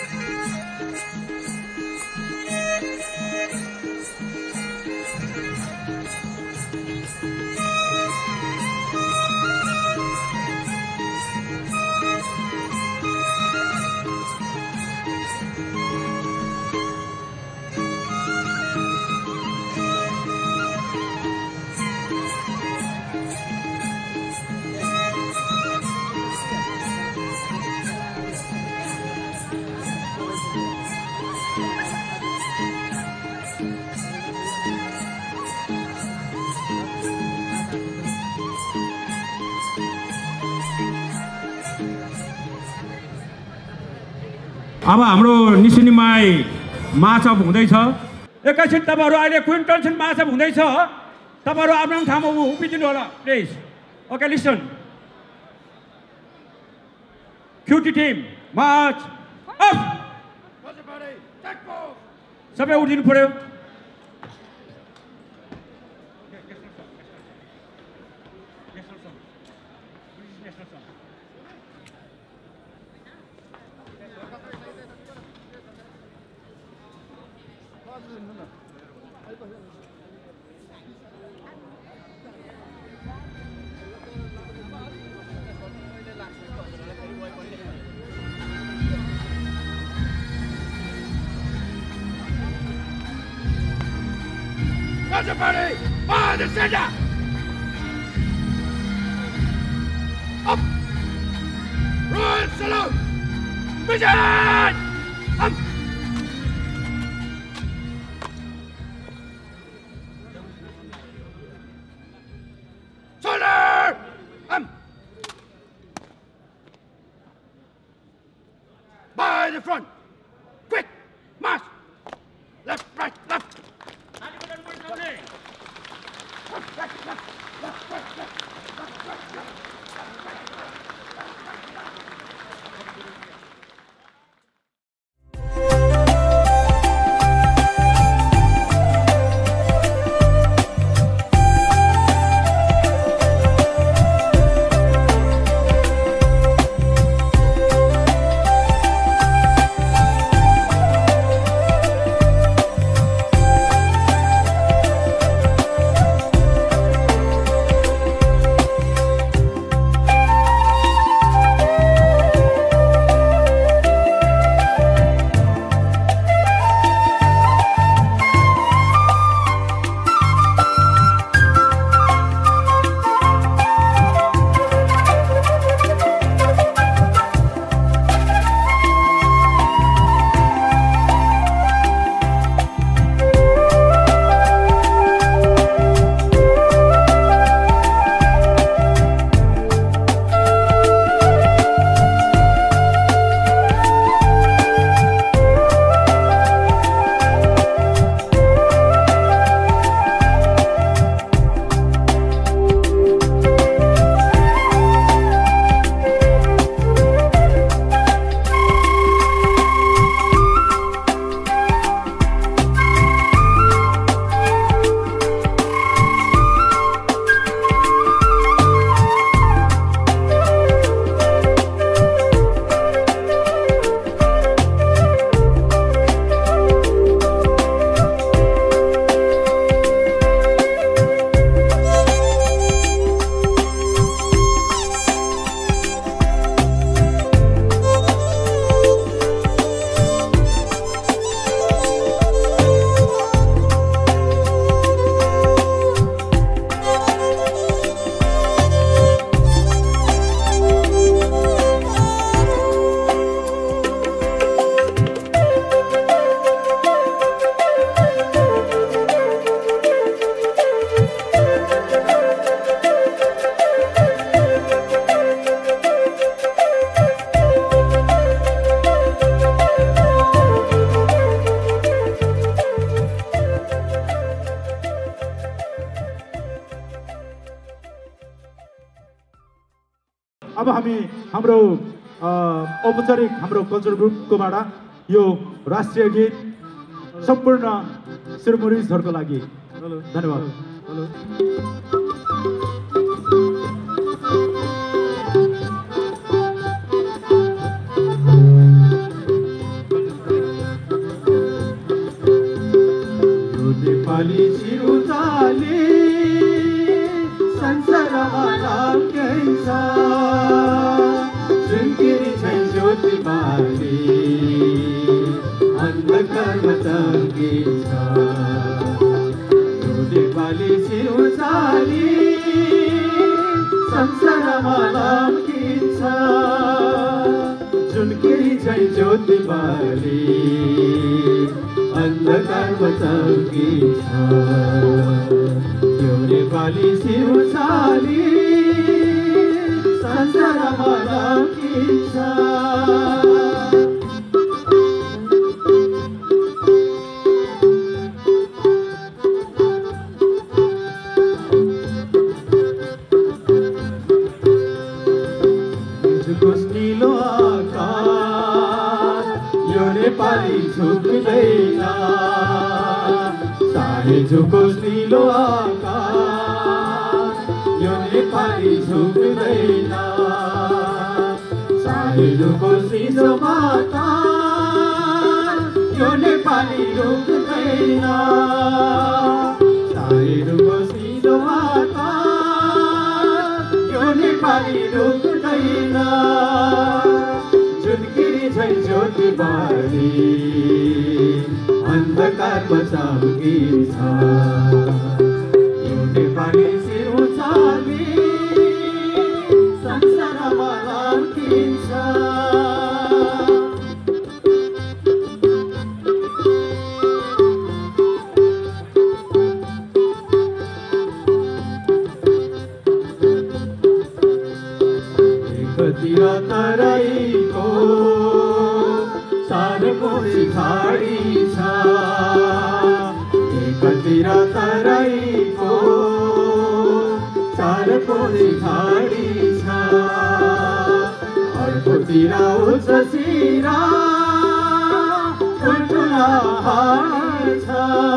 अब हाम्रो निसिनी माई महासभ हुँदैछ। एकैछिन तपाईँहरू अहिले क्विन्टनसन महासभ हुँदैछ। तपाईँहरू आफ्नो ठाउँमा उभिदिनु होला please. Okay listen. QT team march off. सबै उठिदिनु पर्यो। Everybody, by the center! Up! Royal salute! Mission! Up! Shoulder! Up! By the front! Quick! March! Left, right, left! Left, अब हामी हाम्रो औपचारिक हाम्रो कल्चरल ग्रुपकोबाट यो राष्ट्रिय गीत सम्पूर्ण सिरमुरीजहरूको लागि धन्यवाद। नेपाली चिरुताले संसारमा नाम गइन्छ जुनकिरी चाहिँ ज्योति बाली अन्धकारमा चम्किन्छ यो नेपाली चिरुताले संसारमा नाम गइन्छ जुनकिरी चाहिँ ज्योति बाली अन्धकारमा चम्किन्छ यो नेपाली सिरुसाली संसारमा लम्किन्छ झुकोस् निलो आकाश यो नेपाली झुक्दैन सारे झुकोस् निलो आकाश यो नेपाली झुक्दैन सारे झुकोस् निलो आकाश यो नेपाली रुक्दैन सारे झुकोस् निलो आकाश यो नेपाली रुक्दैन जुनकिरी झै ज्योति बाली अन्धकारमा चम्किन्छ यो नेपाली सिरुसाली संसारमा लम्किन्छ एकतिर तराईको सारको झाडी छ एकतिर तराईको सारको झाडी छ अर्कोतिर उच्च सिरा ठुल्ठुला पहाड छ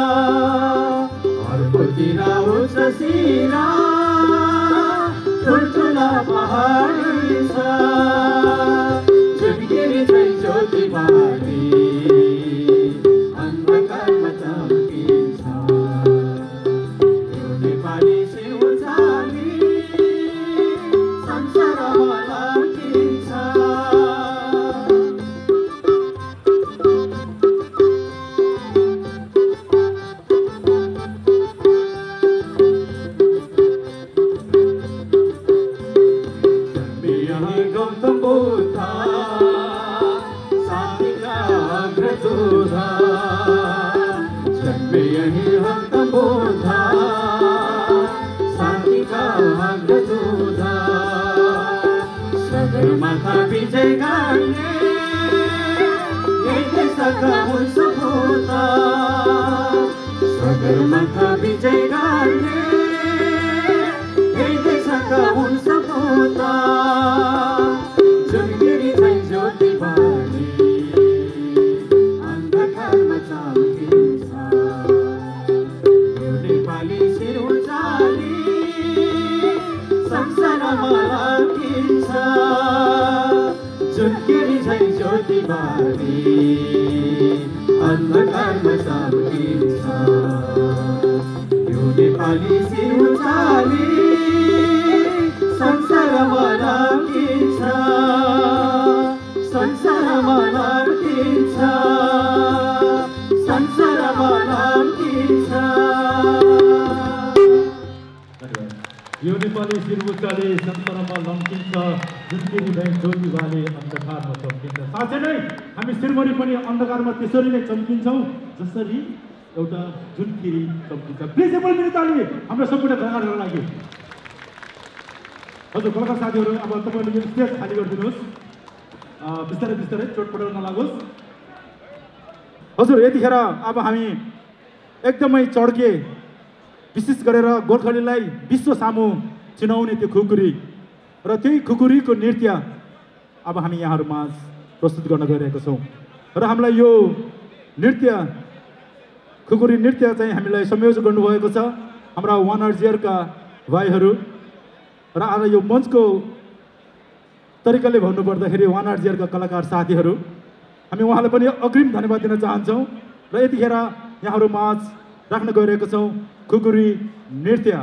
अर्कोतिर उच्च सिरा ठुल्ठुला पहाड छ जुनकिरी चाहिँ ज्योति बाली अन्धकारमा चम्किन्छ यो नेपाली सिरुसाली संसारमा लम्किन्छ गौतम बुद्ध शान्तिका अग्रदूत जन्मे यही गौतम बुद्ध शान्तिका अग्रदूत सगरमाथा विजय गर्ने यही देशका हुन् सपूत सगरमाथा विजय गर्ने यही देशका हुन् सपूत जुनकिरी चाहिँ ज्योति बाली अन्धकारमा चम्किन्छ यो नेपाली सिरुसाली संसारमा लम्किन्छ जुनकिरी चाहिँ ज्योति बाली अन्धकारमा चम्किन्छ यो नेपाली सिरुसाली संसारमा लम्किन्छ संसारमा लम्किन्छ संसारमा लम्किन्छ यो नेपाली सिरुसाली संसारमा लम्किन्छ जुनकिरी चाहिँ ज्योति बाली अन्धकारमा चम्किन्छ। साँच्चै नै हामी सिरमरी पनि अन्धकारमा त्यसरी नै चम्किन्छौँ जसरी एउटा जुनकिरी चम्किन्छ। प्लिज एकपल्ट मिनट ताली हाम्रो सम्पूर्ण कलाकारहरूको लागि। हजुर कलाकार साथीहरू अब तपाईँले यो स्टेज खाली गरिदिनुहोस् बिस्तारै बिस्तारै चोटपटक नलागोस्। हजुर यतिखेर अब हामी एकदमै चड्के विशेष गरेर गोर्खालीलाई विश्व सामु चिनाउने त्यो खुकुरी र त्यही खुकुरीको नृत्य अब हामी यहाँहरूमा प्रस्तुत गर्न गइरहेको छौँ र हामीलाई यो नृत्य खुकुरी नृत्य चाहिँ हामीलाई संयोजन गर्नुभएको छ हाम्रा वान आरजिआरका भाइहरू र आज यो मञ्चको तरिकाले भन्नुपर्दाखेरि वान आरजिआरका कलाकार साथीहरू हामी उहाँलाई पनि अग्रिम धन्यवाद दिन चाहन्छौँ र यतिखेर यहाँहरू माझ राख्न गइरहेको छौँ खुकुरी नृत्य।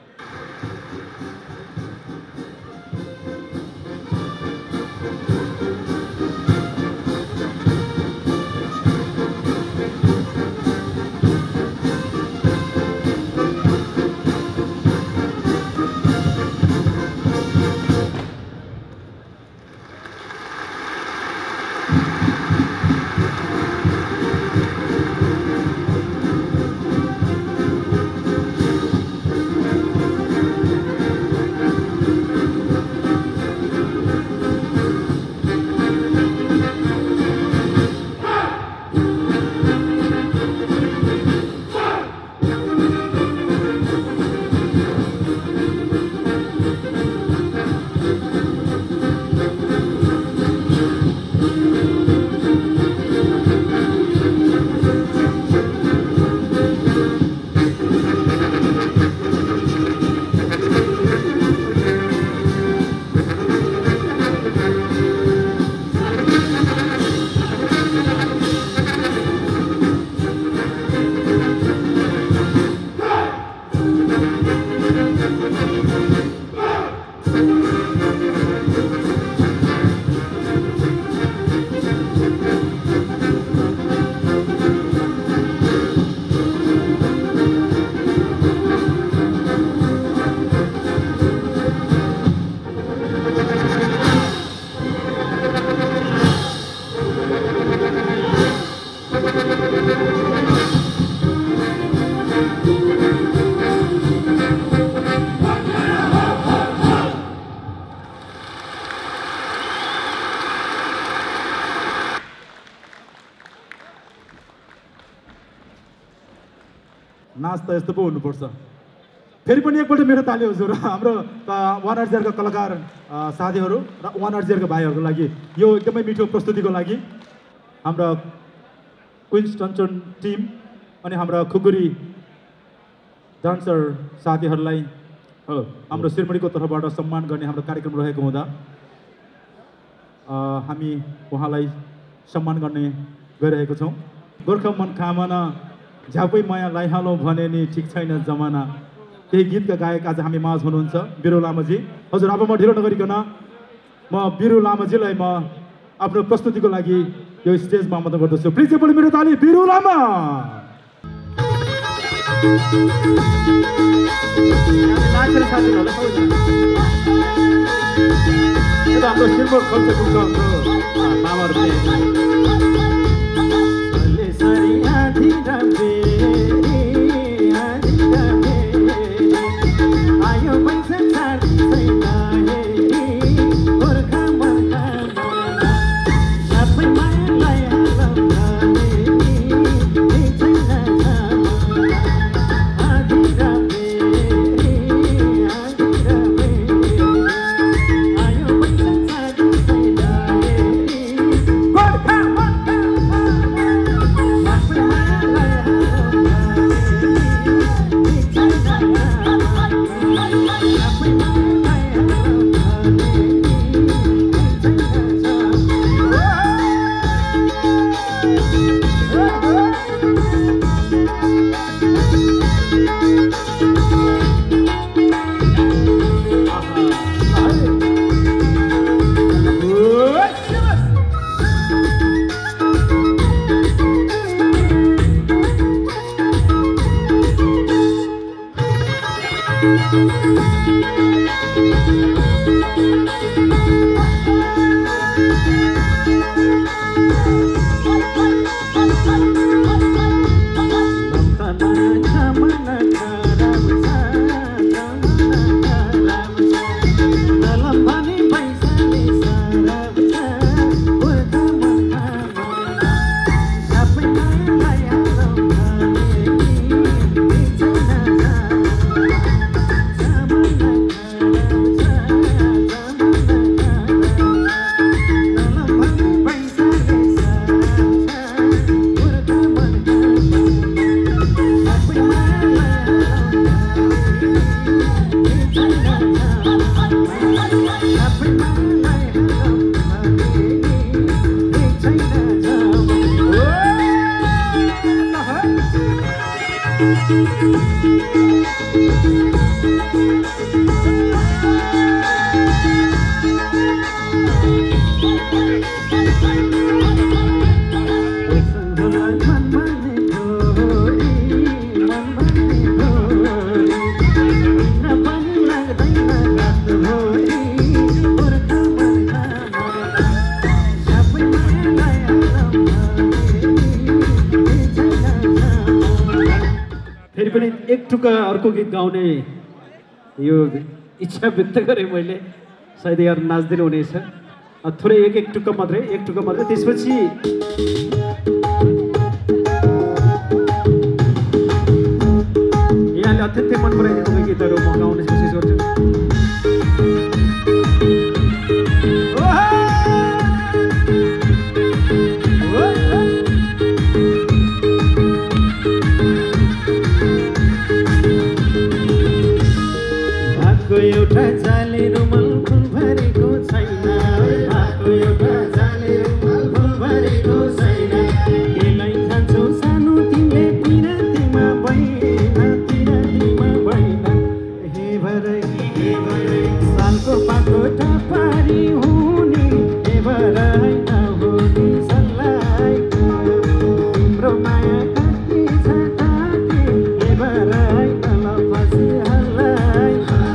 नाच त यस्तो पो हुनुपर्छ। फेरि पनि एकपल्ट मेरो ताली हजुर हाम्रो वान आरजिआरका कलाकार साथीहरू र वान आरजिआरका भाइहरूको लागि यो एकदमै मिठो प्रस्तुतिको लागि हाम्रा क्विन्स टन्चन टिम अनि हाम्रा खुकुरी डान्सर साथीहरूलाई हाम्रो श्रीमणीको तर्फबाट सम्मान गर्ने हाम्रो कार्यक्रम रहेको हुँदा हामी उहाँलाई सम्मान गर्ने गइरहेको छौँ। गोर्खा मन कामना झ्यापै माया लाइहालौँ भने नि ठिक छैन जमाना, त्यही गीतका गायक आज हामी माझ हुनुहुन्छ बिरु लामाजी। हजुर अब म ढिलो नगरिकन म बिरु लामाजीलाई म आफ्नो प्रस्तुतिको लागि यो स्टेजमा आमन्त्रण गर्दछु। प्लिज एकपल्ट मेरो ताली बिरु लामा। हाम्रो सिल्भर कल्चरको मामाहरू फेरि पनि एक टुक्का अर्को गीत गाउने यो इच्छा व्यक्त गरेँ मैले सायद यहाँ नाच्दिनु हुनेछ थोरै एक एक टुक्का मात्रै एक टुक्का मात्रै त्यसपछि यहाँले अत्यन्तै मन पराइदिनु भएको गीतहरू म गाउने कोसिस गर्छु एउटा जाले रुमाल फुल भरेको छैन भएको एउटा जाले रुमाल फुल भरेको छैन केलाई खान्छौ सानो तिमीले पिरातीमा भएन पिरातीमा भएन हे भरै हे भरै सालको पाखोटा पारी हुने हे भरै नहुने सल्लाहको तिम्रो माया कति छ कति हे भरै नलपछि हल्लाई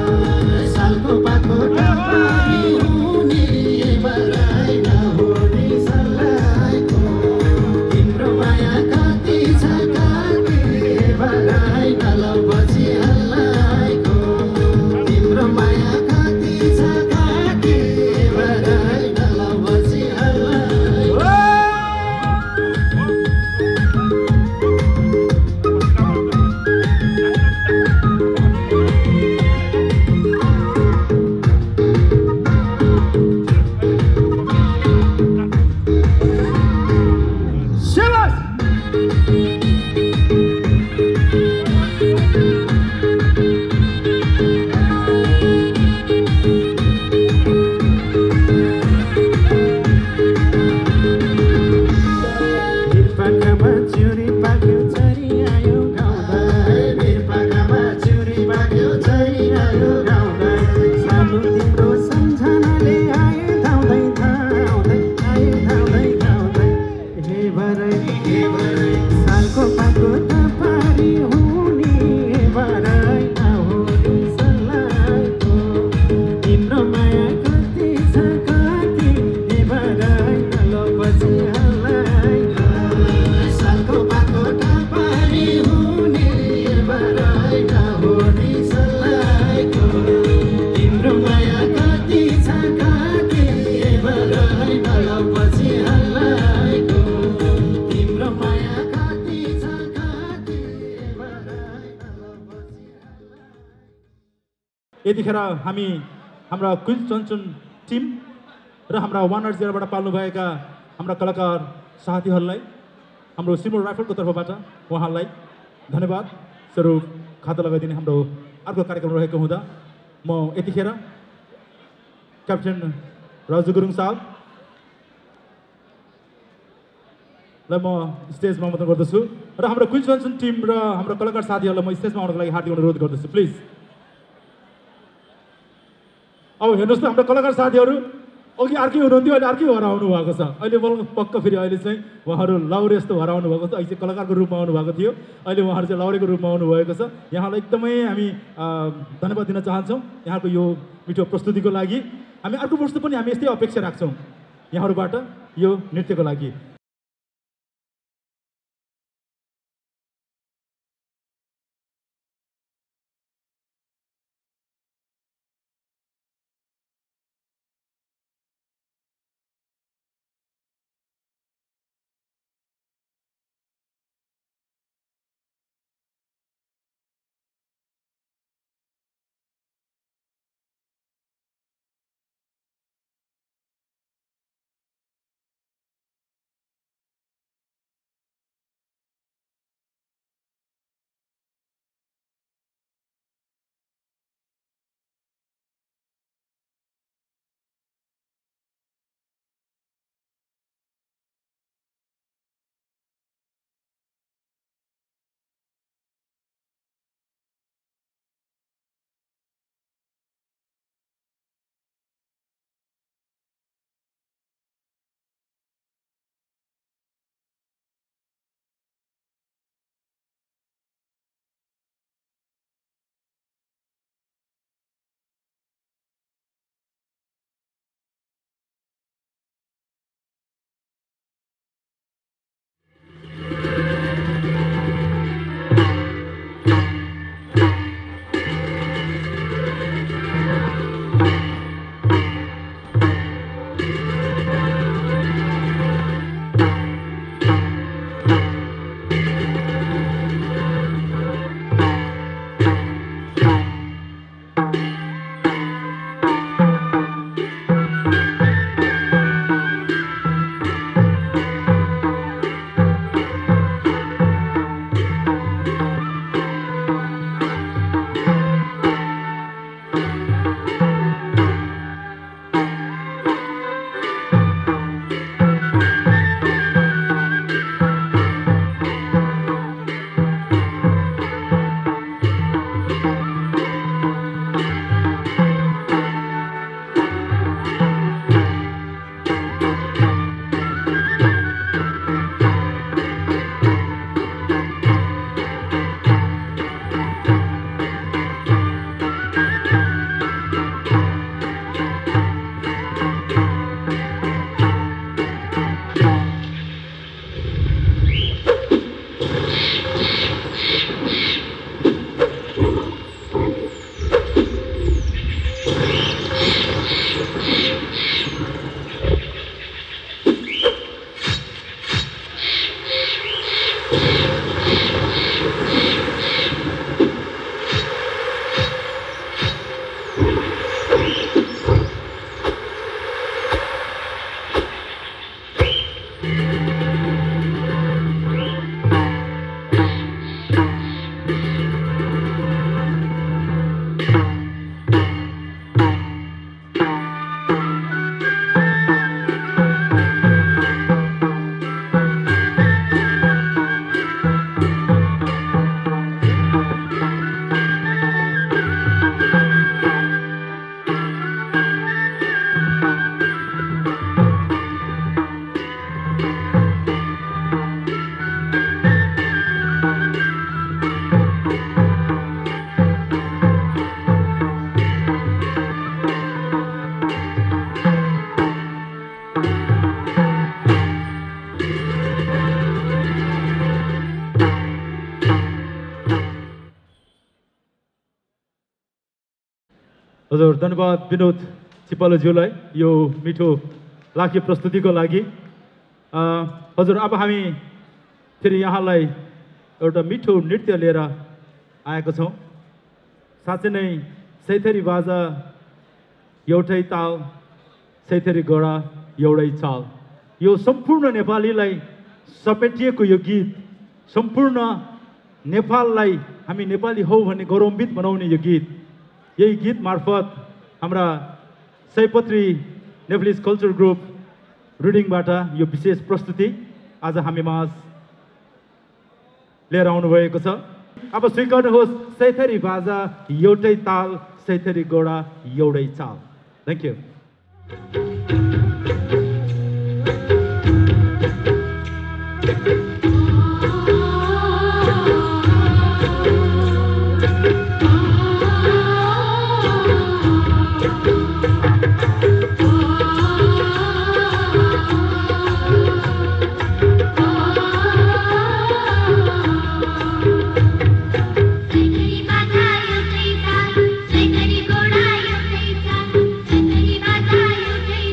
यतिखेर हामी हाम्रा क्विन्स जन्सन टिम र हाम्रा वानर जिल्लाबाट पाल्नुभएका हाम्रा कलाकार साथीहरूलाई हाम्रो सिल्भर राइफलको तर्फबाट उहाँलाई धन्यवाद स्वरूप खाता लगाइदिने हाम्रो अर्को कार्यक्रम रहेको हुँदा म यतिखेर क्याप्टेन राजु गुरुङ साहबलाई म स्टेजमा आमन्त्रण गर्दछु र हाम्रो क्विन्स जन्सन टिम र हाम्रो कलाकार साथीहरूलाई म स्टेजमा आउनको लागि हार्दिक अनुरोध गर्दछु प्लिज। अब हेर्नुहोस् त हाम्रो कलाकार साथीहरू अघि अर्कै हुनुहुन्थ्यो अहिले अर्कै हराउनु भएको छ अहिले बल पक्क फेरि अहिले चाहिँ उहाँहरू लाउरे जस्तो हराउनु भएको छ अहिले चाहिँ कलाकारको रूपमा आउनुभएको थियो अहिले उहाँहरू चाहिँ लाउरेको रूपमा आउनुभएको छ यहाँलाई एकदमै हामी धन्यवाद दिन चाहन्छौँ यहाँको यो मिठो प्रस्तुतिको लागि हामी अर्को वर्ष पनि हामी यस्तै अपेक्षा राख्छौँ यहाँहरूबाट यो नृत्यको लागि। हजुर धन्यवाद विनोद चिपालोज्यूलाई यो मिठो लाखे प्रस्तुतिको लागि। हजुर अब हामी फेरि यहाँलाई एउटा मिठो नृत्य लिएर आएको छौँ। साँच्चै नै सैथरी बाजा एउटै ताल, सैथरी घोडा एउटै चाल, यो सम्पूर्ण नेपालीलाई समेटिएको यो गीत, सम्पूर्ण नेपाललाई हामी नेपाली हौ भन्ने गौरवान्वित बनाउने यो गीत, यही गीत मार्फत हाम्रा सयपत्री नेप्लिज कल्चर ग्रुप रिडिङबाट यो विशेष प्रस्तुति आज हामी माझ लिएर आउनुभएको छ। अब स्वीकार्नुहोस् सैथरी बाजा एउटै ताल, सैथरी घोडा एउटै चाल। Thank you. Say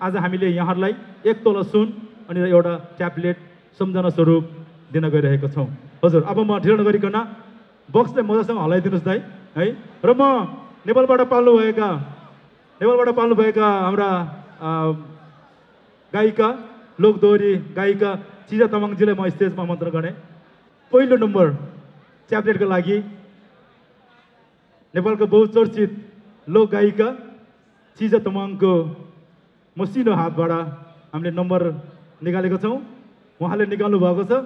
आज हामीले यहाँहरूलाई एक तोला सुन अनि एउटा ट्याब्लेट सम्झना स्वरूप दिन गइरहेका छौँ। हजुर, अब म ढिलो नगरिकन बक्सलाई मजासँग हलाइदिनुहोस् दाइ है। र म नेपालबाट पाल्नुभएका नेपालबाट पाल्नुभएका हाम्रा गायिका लोकदोहोरी गायिका चिजा तामाङजीलाई म स्टेजमा आमन्त्रण गरेँ। पहिलो नम्बर ट्याब्लेटको लागि नेपालको बहुचर्चित लोक गायिका चिजा तामाङको मसिनो हातबाट हामीले नम्बर निकालेका छौँ। उहाँले निकाल्नु भएको छ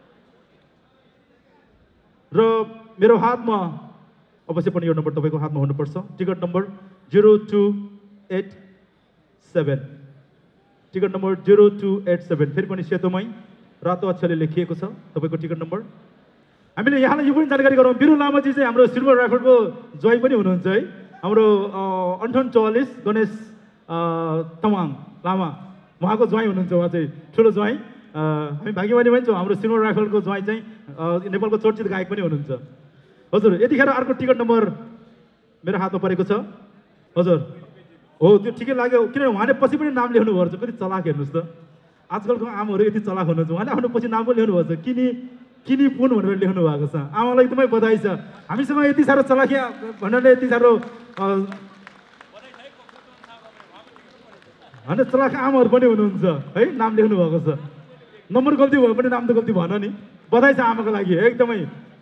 र मेरो हातमा अवश्य पनि यो नम्बर तपाईँको हातमा हुनुपर्छ। Ticket number zero two eight seven ticket number zero two eight seven फेरि पनि सेतोमै रातो अक्षरले लेखिएको छ तपाईँको टिकट नम्बर। हामीले यहाँलाई यो पनि जानकारी गरौँ, बिरु लामाजी चाहिँ हाम्रो सिल्भर राइफलको ज्वाइँ पनि हुनुहुन्छ है। हाम्रो अन्ठाउन्न चौवालिस गणेश तमाङ लामा उहाँको ज्वाइँ हुनुहुन्छ, उहाँ चाहिँ ठुलो ज्वाइँ। हामी भाग्यमानी पनि छौँ, हाम्रो सिल्भर राइफलको ज्वाइँ चाहिँ नेपालको चर्चित गायक पनि हुनुहुन्छ। हजुर, यतिखेर अर्को टिकट नम्बर मेरो हातमा परेको छ। हजुर, हो त्यो ठिकै लाग्यो, किनभने उहाँले पछि पनि नाम लेख्नु भएको छ। कति चलाक हेर्नुहोस् त, आजकलको आमाहरू यति चलाक हुनुहुन्छ। उहाँले आफ्नो पछि नाम पनि लेख्नु भएको छ, किनी किनी पुन भनेर लेख्नु भएको छ। आमालाई एकदमै बधाई छ, हामीसँग यति साह्रो चलाखिया भनेर यति साह्रो होइन चलाख आमाहरू पनि हुनुहुन्छ है, नाम लेख्नु भएको छ। नम्बर गल्ती भयो पनि नाम त गल्ती भन नि, बधाई छ आमाको लागि एकदमै।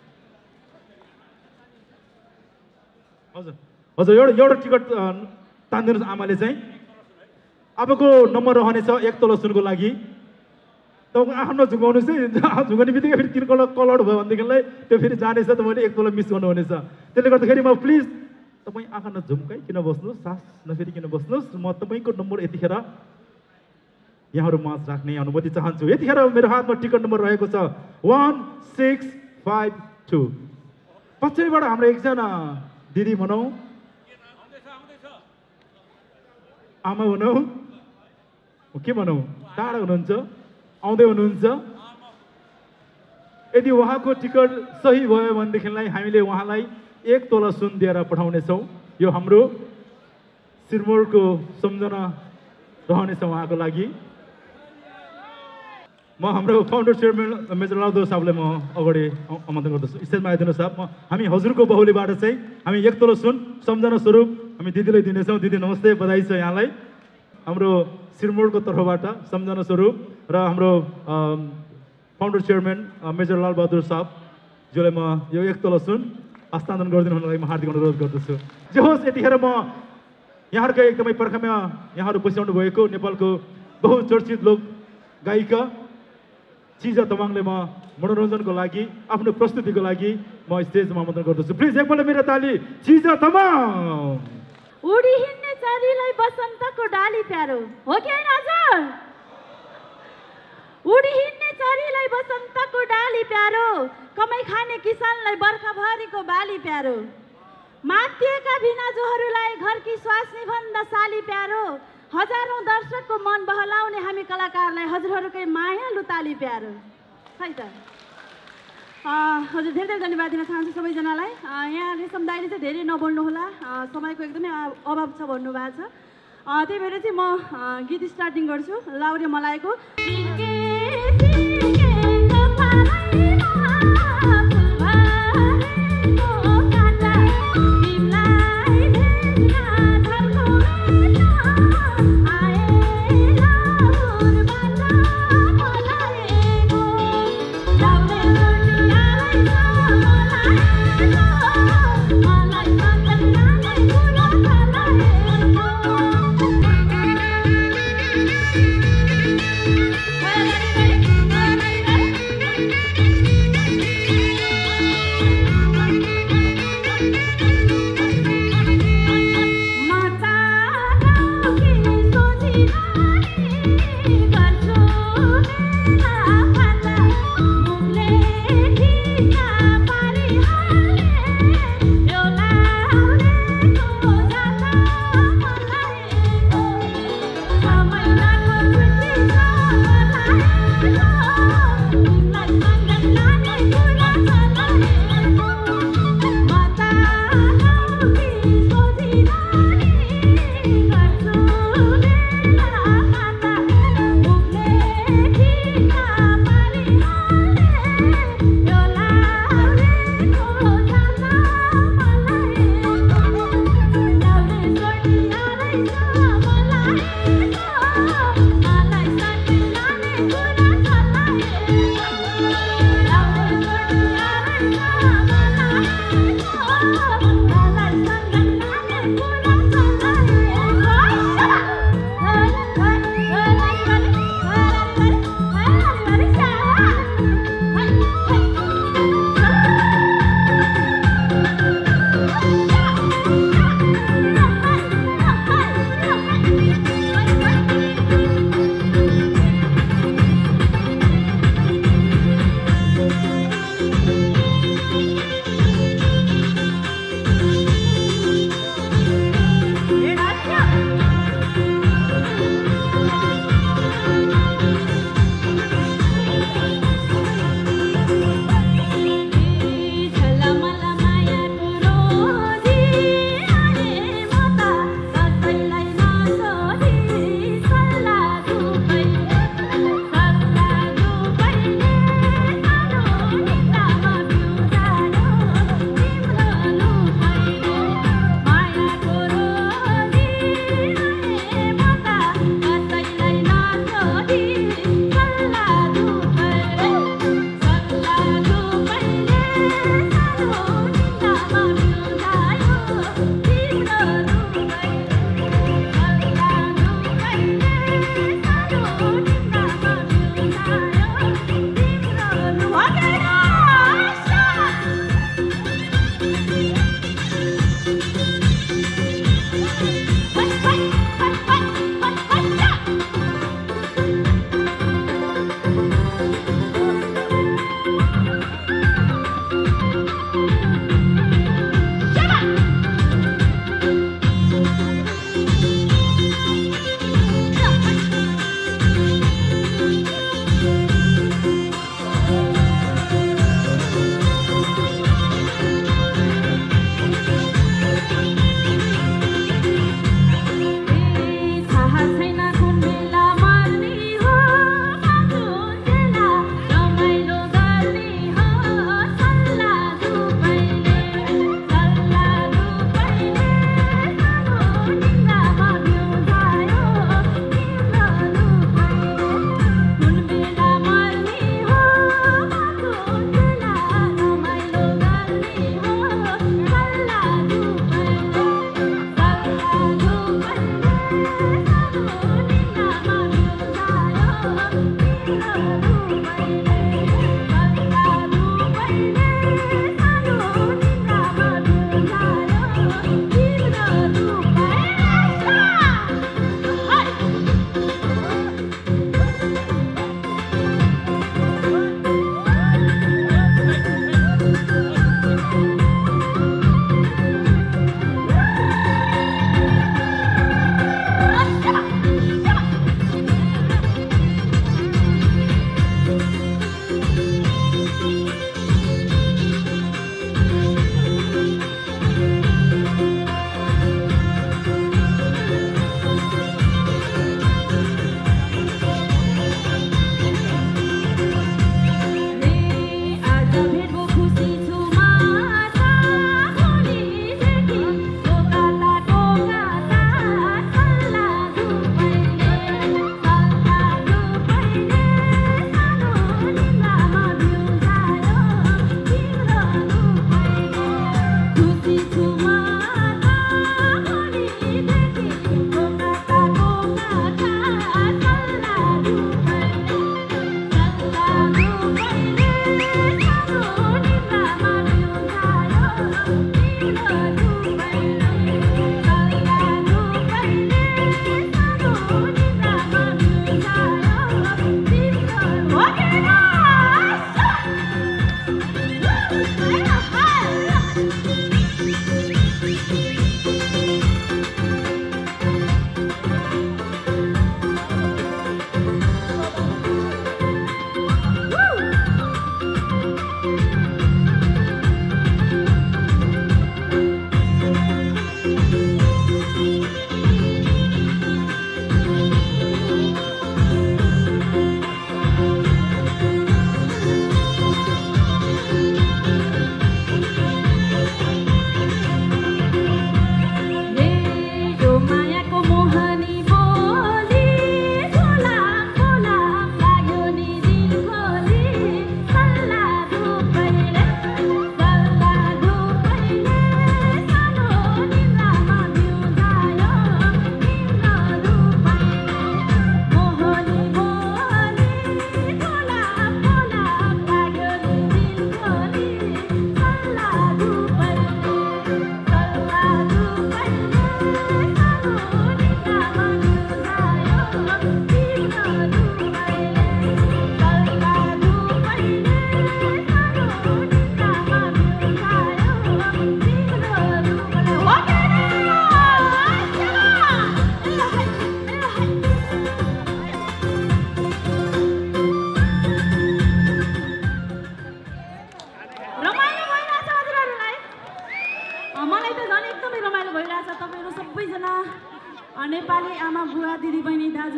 हजुर हजुर एउटा एउटा टिकट तानिदिनुहोस् आमाले चाहिँ। अबको नम्बर रहनेछ एक तोला सुनको लागि। तपाईँको आफ्नो झुकाउनुहोस् है, झुकाउने बित्तिकै फेरि तिन कलर कलर भयो भनेदेखिलाई त्यो फेरि जानेछ, तपाईँले एक तोला मिस गर्नुहुनेछ। त्यसले गर्दाखेरि म प्लिज तपाईँ आँखा नझुम्काइकन बस्नुहोस्, सास नफेरिकन बस्नुहोस्। म तपाईँको नम्बर यतिखेर यहाँहरू माझ राख्ने अनुमति चाहन्छु। यतिखेर मेरो हातमा टिकट नम्बर रहेको छ वान सिक्स फाइभ टू। पछाडिबाट हाम्रो एकजना दिदी भनौँ, आमा भनौँ, के भनौँ, टाढा हुनुहुन्छ, आउँदै हुनुहुन्छ। यदि उहाँको टिकट सही भयो भनेदेखिलाई हामीले उहाँलाई एक तोला सुन दिएर पठाउनेछौँ। यो हाम्रो सिरमौरको सम्झना रहनेछ उहाँको लागि। म हाम्रो फाउन्डर चेयरम्यान मेजर लाउदो साहबलाई म अगाडि आमन्त्रण गर्दछु, स्टेजमा आइदिनु साहब। म हामी हजुरको बहुलीबाट चाहिँ हामी एक तोला सुन सम्झना स्वरूप हामी दिदीलाई दिनेछौँ। दिदी नमस्ते, बधाई छ यहाँलाई हाम्रो सिरमौरको तर्फबाट सम्झना स्वरूप। र हाम्रो फाउन्डर चेयरम्यान मेजर लालबहादुर साहब जसलाई म यो एक तोला सुन हस्तान्तरण गरिदिनु हुनलाई म हार्दिक अनुरोध गर्दछु। जे होस्, यतिखेर म यहाँहरूको एकदमै पर्खामा यहाँहरू बसिरहनु भएको नेपालको बहुचर्चित लोक गायिका चिजा तामाङले म मनोरञ्जनको लागि आफ्नो प्रस्तुतिको लागि म स्टेजमा आमन्त्रण गर्दछु। प्लिज एकपल्ट मेरो ताली चिजा तामाङ। उडी हिँड्ने चरीलाई बसन्तको डाली प्यारो हो कि होइन हजुर? उडी हिँड्ने चरीलाई बसन्तको डाली प्यारो, कमाइ खाने किसानलाई बर्खाभरिको बाली प्यारो, मातिएका भिनाजुहरूलाई घरकी स्वास्नी भन्दा साली प्यारो, हजारौँ दर्शकको मन बहलाउने हामी कलाकारलाई हजुरहरूकै मायालु ताली प्यारो। है त हजुर, धेरै धेरै धन्यवाद दिन चाहन्छु सबैजनालाई। यहाँ रेशम दाइले चाहिँ धेरै नबोल्नुहोला, समयको एकदमै अभाव छ भन्नुभएको छ। त्यही भएर चाहिँ म गीत स्टार्टिङ गर्छु। लाउरे मलाइको Hey!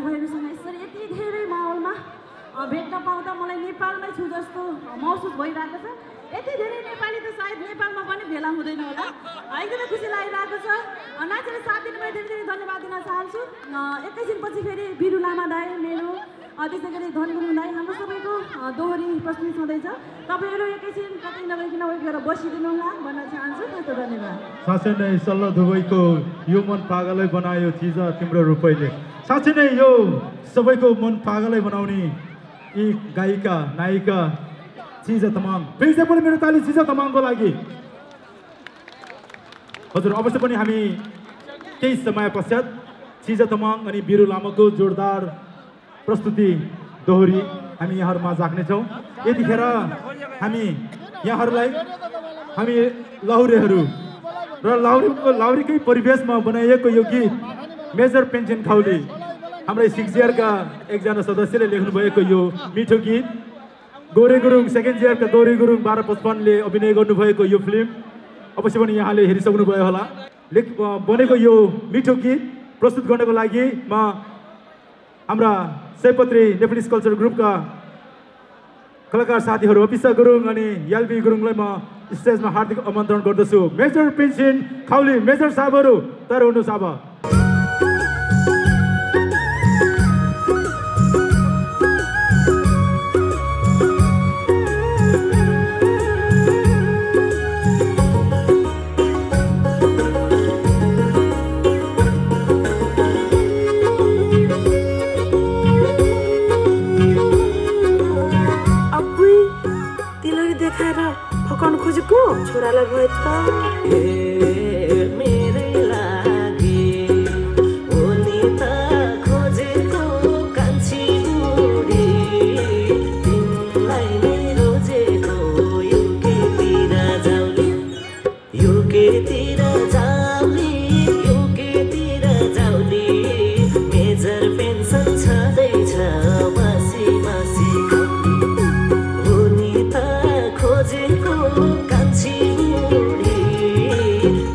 दाजुभाइहरूसँग यसरी यति धेरै माहौलमा भेट्न पाउँदा मलाई नेपालमै छु जस्तो महसुस भइरहेको छ। यति धेरै नेपाली त सायद नेपालमा पनि भेला हुँदैन होला। एकदमै खुसी लागिरहेको छ। नाचेर साथ दिनुभयो धेरै धेरै धन्यवाद दिन चाहन्छु। एकैछिनपछि फेरि बिरु लामा दाई, मेरो त्यसै गरी धन गुरुङ दाई, हाम्रो सबैको दोहोरी प्रस्तुति छँदैछ। तपाईँहरू एकैछिन कतै नगइकन वेट गरेर बसिदिनु होला भन्न चाहन्छु। त्यस्तो धन्यवाद। साँच्चै नै सल्लाह दुबईको यो मन पागलै बनायो चिज तिम्रो रूपैले। साँच्चै नै यो सबैको मन पागलै बनाउने यी गायिका नायिका चिजा तमाङ, फेरि पनि मेरो ताली चिजा तमाङको लागि। हजुर अवश्य पनि हामी केही समय पश्चात चिजा तमाङ अनि बिरु लामाको जोरदार प्रस्तुति दोहोरी हामी यहाँहरूमा राख्नेछौँ। यतिखेर हामी यहाँहरूलाई हामी लाहुरेहरू र लाहुरीको लाहुरीकै परिवेशमा बनाइएको यो गीत मेजर पेन्सन खाउली हाम्रै सिक्स इयरका एकजना सदस्यले लेख्नुभएको यो मिठो गीत, गौरी गुरुङ सेकेन्ड इयरका गौरी गुरुङ बाह्र पचपन्नले अभिनय गर्नुभएको यो फिल्म अवश्य पनि यहाँले हेरिसक्नुभयो होला। लेख बनेको यो मिठो गीत प्रस्तुत गर्नको लागि म हाम्रा सयपत्री नेफलिस कल्चर ग्रुपका कलाकार साथीहरू अपिसा गुरुङ अनि एलबी गुरुङलाई म स्टेजमा हार्दिक आमन्त्रण गर्दछु। मेजर पेन्सन खाउली मेजर साहबहरू तर हुनुहोस् अब। छोरालाई भयो त मेरै लागि हुने त खोजेको कान्छी बुढी तिमीलाई नै रोजेको युकेतिर जाउने युकेतिर जाउने युकेतिर जाउने मेजर पेन्सन छँदैछ बसी बसी हुने त खोजेको कान्छी बुढी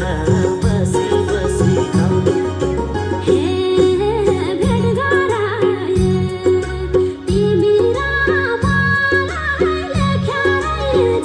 बसी बसी गाउने हे भेट गराए तिमी र मलाई लेख्यारै छ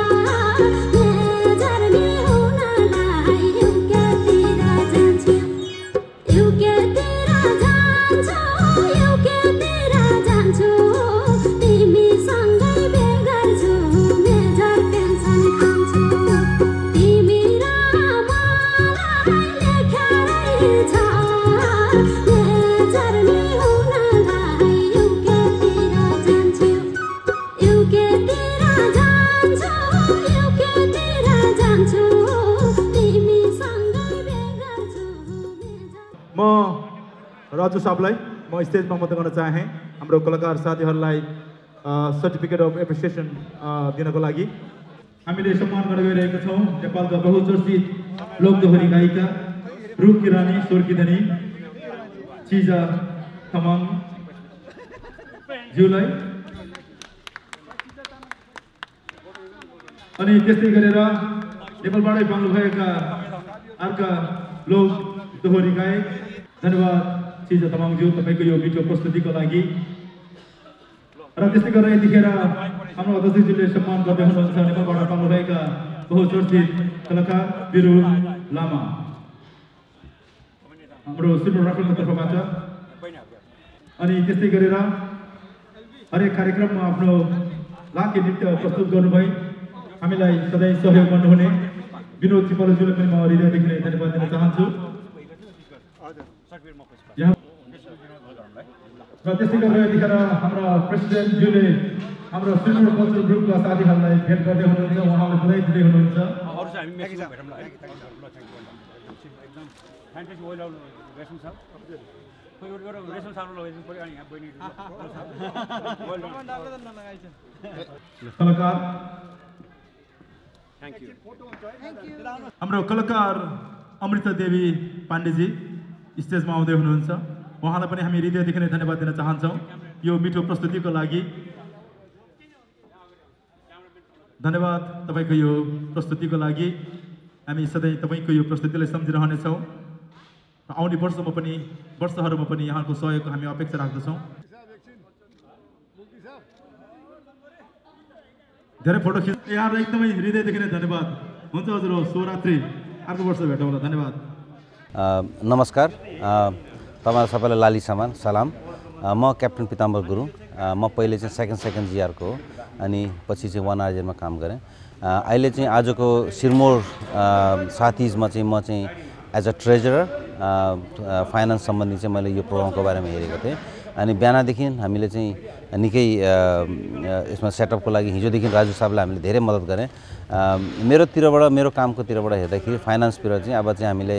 मेजरनी हुनलाई युकेतिर जान्छु युकेतिर जान्छु युकेतिर जान्छु तिमीसँगै भेट गर्छु मेजर पेन्सन खान्छु तिमी र मलाई लेख्यारै छ मेजरनी हुनलाई युकेतिर जान्छु युकेतिर जान्छु युकेतिर जान्छु तिमीसँगै भेट गर्छु म राजु साहबलाई म स्टेजमा मत गर्न चाहे हाम्रो कलाकार साथीहरूलाई सर्टिफिकेट अफ एप्रिसिएसन दिनको लागि हामीले सम्मान गर्न गइरहेका छौँ नेपालका बहुचर्चित लोकदोहोरी गायिका रूपकी रानी स्वर्की धनी चिजा तामाङ ज्यूलाई अनि त्यस्तै गरेर नेपालबाटै पाउनुभएका अर्का लोक दोहोरी गायक धन्यवाद चिजा तामाङज्यू तपाईँको यो मिठो प्रस्तुतिको लागि र त्यस्तै गरेर यतिखेर हाम्रो अध्यक्षज्यूले सम्मान गर्दै हुनुहुन्छ नेपालबाट पाउनुभएका बहुचर्चित कलाकार बिरुल लामा हाम्रो सिल्भर राइफलको तर्फबाट अनि त्यस्तै गरेर हरेक कार्यक्रममा आफ्नो लाखे नृत्य प्रस्तुत गर्नुभई हामीलाई सधैँ सहयोग गर्नुहुने विनोद चिपालज्यूलाई पनि म हृदयदेखि नै धन्यवाद दिन चाहन्छु र त्यस्तै गरेर यतिखेर हाम्रा प्रेसिडेन्टज्यूले हाम्रो सिल्भर कल्चरल ग्रुपका साथीहरूलाई भेट गर्दै हुनुहुन्छ उहाँलाई बधाई दिँदै हुनुहुन्छ कलाकार हाम्रो कलाकार अमृता देवी पाण्डेजी स्टेजमा आउँदै हुनुहुन्छ उहाँलाई पनि हामी हृदयदेखि नै धन्यवाद दिन चाहन्छौँ यो मिठो प्रस्तुतिको लागि धन्यवाद तपाईँको यो प्रस्तुतिको लागि हामी सधैँ तपाईँको यो प्रस्तुतिलाई सम्झिरहनेछौँ र आउने वर्षमा पनि वर्षहरूमा पनि यहाँको सहयोगको हामी अपेक्षा राख्दछौँ धेरै फोटो खिच यहाँलाई एकदमै हृदयदेखि नै धन्यवाद हुन्छ हजुर शुभरात्रि अर्को वर्ष भेटौँला धन्यवाद नमस्कार तपाईँ सबैलाई लाली सामान सलाम म क्याप्टन पिताम्बर गुरुङ म पहिले चाहिँ सेकेन्ड सेकेन्ड जिआरको हो अनि पछि चाहिँ वान आरजेरमा काम गरेँ अहिले चाहिँ आजको सिरमोर साथीजमा चाहिँ म चाहिँ एज अ ट्रेजरर फाइनेन्स सम्बन्धी चाहिँ मैले यो प्रोग्रामको बारेमा हेरेको थिएँ अनि बिहानदेखि हामीले चाहिँ निकै यसमा सेटअपको लागि हिजोदेखि राजु साहबले हामीले धेरै मद्दत गरेँ मेरोतिरबाट मेरो कामकोतिरबाट हेर्दाखेरि फाइनेन्सतिर चाहिँ अब चाहिँ हामीले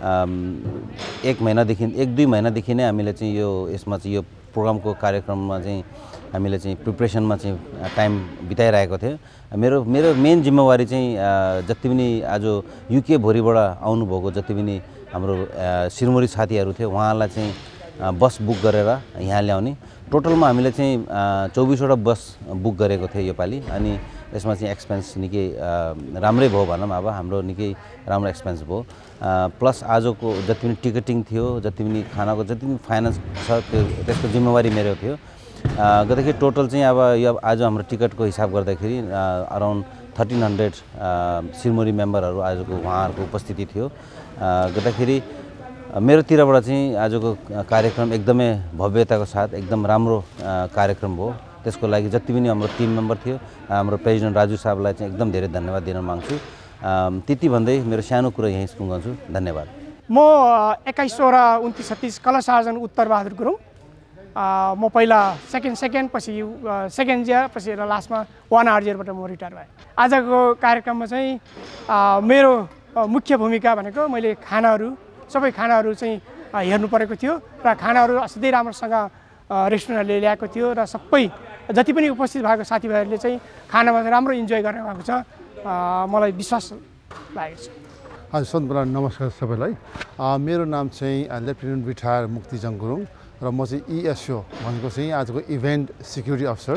एक महिनादेखि एक दुई महिनादेखि नै हामीले चाहिँ यो यसमा चाहिँ यो प्रोग्रामको कार्यक्रममा चाहिँ हामीले चाहिँ प्रिपरेसनमा चाहिँ टाइम बिताइरहेको थियो मेरो मेरो मेन जिम्मेवारी चाहिँ जति पनि आज युके भोरिबाट आउनुभएको जति पनि हाम्रो सिरमोरी साथीहरू थियो उहाँलाई चाहिँ बस बुक गरेर यहाँ ल्याउने टोटलमा हामीले चाहिँ चौबिसवटा बस बुक गरेको थियो योपालि अनि यसमा चाहिँ एक्सपेन्स निकै राम्रै भयो भनौँ अब हाम्रो निकै राम्रो एक्सपेन्स भयो प्लस आजको जति पनि टिकटिङ थियो जति पनि खानाको जति पनि फाइनेन्स छ त्यो त्यसको जिम्मेवारी मेरो थियो गर्दाखेरि टोटल चाहिँ अब यो आज हाम्रो टिकटको हिसाब गर्दाखेरि अराउन्ड थर्टिन हन्ड्रेड सिरमोरी मेम्बरहरू आजको उहाँहरूको उपस्थिति थियो गर्दाखेरि मेरोतिरबाट चाहिँ आजको कार्यक्रम एकदमै भव्यताको साथ एकदम राम्रो कार्यक्रम भयो त्यसको लागि जति पनि हाम्रो टिम मेम्बर थियो हाम्रो प्रेसिडेन्ट राजु साहबलाई चाहिँ एकदम धेरै धन्यवाद दिन माग्छु त्यति भन्दै मेरो सानो कुरा यहीँ सुँगाउँछु धन्यवाद म एक्काइस सोह्र उन्तिस छत्तिस कला सार्जन उत्तर बहादुर गुरुङ म पहिला सेकेन्ड सेकेन्ड पछि सेकेन्ड जियर पछि लास्टमा वान आरजियरबाट म रिटायर भएँ आजको कार्यक्रममा चाहिँ मेरो मुख्य भूमिका भनेको मैले खानाहरू सबै खानाहरू चाहिँ हेर्नु परेको थियो र खानाहरू असाध्यै राम्रोसँग रेस्टुरेन्टले ल्याएको थियो र सबै जति पनि उपस्थित भएको साथीभाइहरूले चाहिँ खानामा राम्रो इन्जोय गर्ने भएको छ मलाई विश्वास लागेको छ हजुर सन्तबरा नमस्कार सबैलाई मेरो नाम चाहिँ लेफ्टिनेन्ट रिटायर मुक्तिजङ गुरुङ र म चाहिँ इएसओ भनेको चाहिँ आजको इभेन्ट सिक्युरिटी अफिसर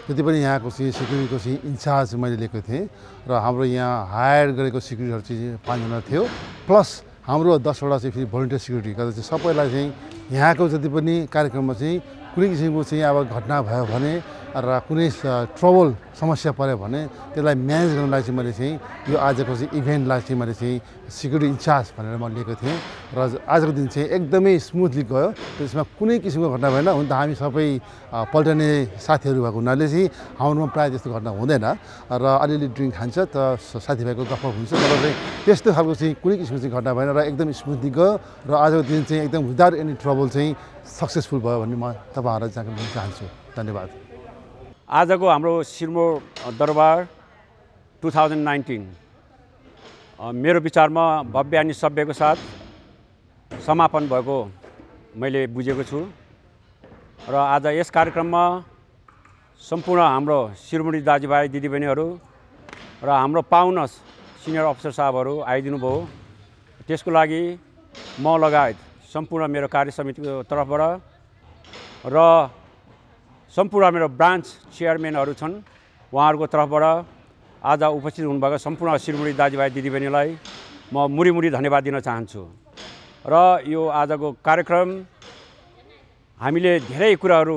जति पनि यहाँको चाहिँ सिक्युरिटीको चाहिँ इन्चार्ज मैले लिएको थिएँ र हाम्रो यहाँ हायर गरेको सिक्युरिटीहरू चाहिँ पाँचजना थियो प्लस हाम्रो दसवटा चाहिँ फेरि भोलिन्टियर सिक्युरिटी गर्दा चाहिँ सबैलाई चाहिँ यहाँको जति पनि कार्यक्रममा चाहिँ कुनै किसिमको चाहिँ अब घटना भयो भने र कुनै ट्रबल समस्या पऱ्यो भने त्यसलाई म्यानेज गर्नलाई चाहिँ मैले चाहिँ यो आजको चाहिँ इभेन्टलाई चाहिँ मैले चाहिँ सिक्युरिटी इन्चार्ज भनेर म लिएको थिएँ र आजको दिन चाहिँ एकदमै स्मुथली गयो त्यसमा कुनै किसिमको घटना भएन। हुन त हामी सबै पल्टने साथीहरू भएको हुनाले चाहिँ हाम्रोमा प्रायः त्यस्तो घटना हुँदैन र अलिअलि ड्रिङ्क खान्छ त साथीभाइको गफ हुन्छ तर चाहिँ त्यस्तो खालको चाहिँ कुनै किसिमको चाहिँ घटना भएन र एकदम स्मुथली गयो र आजको दिन चाहिँ एकदम विदाउट एनी ट्रबल चाहिँ सक्सेसफुल भयो भन्ने म तपाईँहरूलाई जानकारी दिन चाहन्छु। धन्यवाद। आजको हाम्रो सिरमौर दरबार टु थाउजन्ड नाइन्टिन मेरो विचारमा भव्य अनि सभ्यको साथ समापन भएको मैले बुझेको छु र आज यस कार्यक्रममा सम्पूर्ण हाम्रो शिरोमणि दाजुभाइ दिदीबहिनीहरू र हाम्रो पाहुना सिनियर अफिसर साहबहरू आइदिनु भयो। त्यसको लागि म लगायत सम्पूर्ण मेरो कार्य समितिको तर्फबाट र सम्पूर्ण मेरो ब्रान्च चेयरम्यानहरू छन् उहाँहरूको तर्फबाट आज उपस्थित हुनुभएको सम्पूर्ण शिरोमणि दाजुभाइ दिदीबहिनीलाई म मुरी मुरी धन्यवाद दिन चाहन्छु। र यो आजको कार्यक्रम हामीले धेरै कुराहरू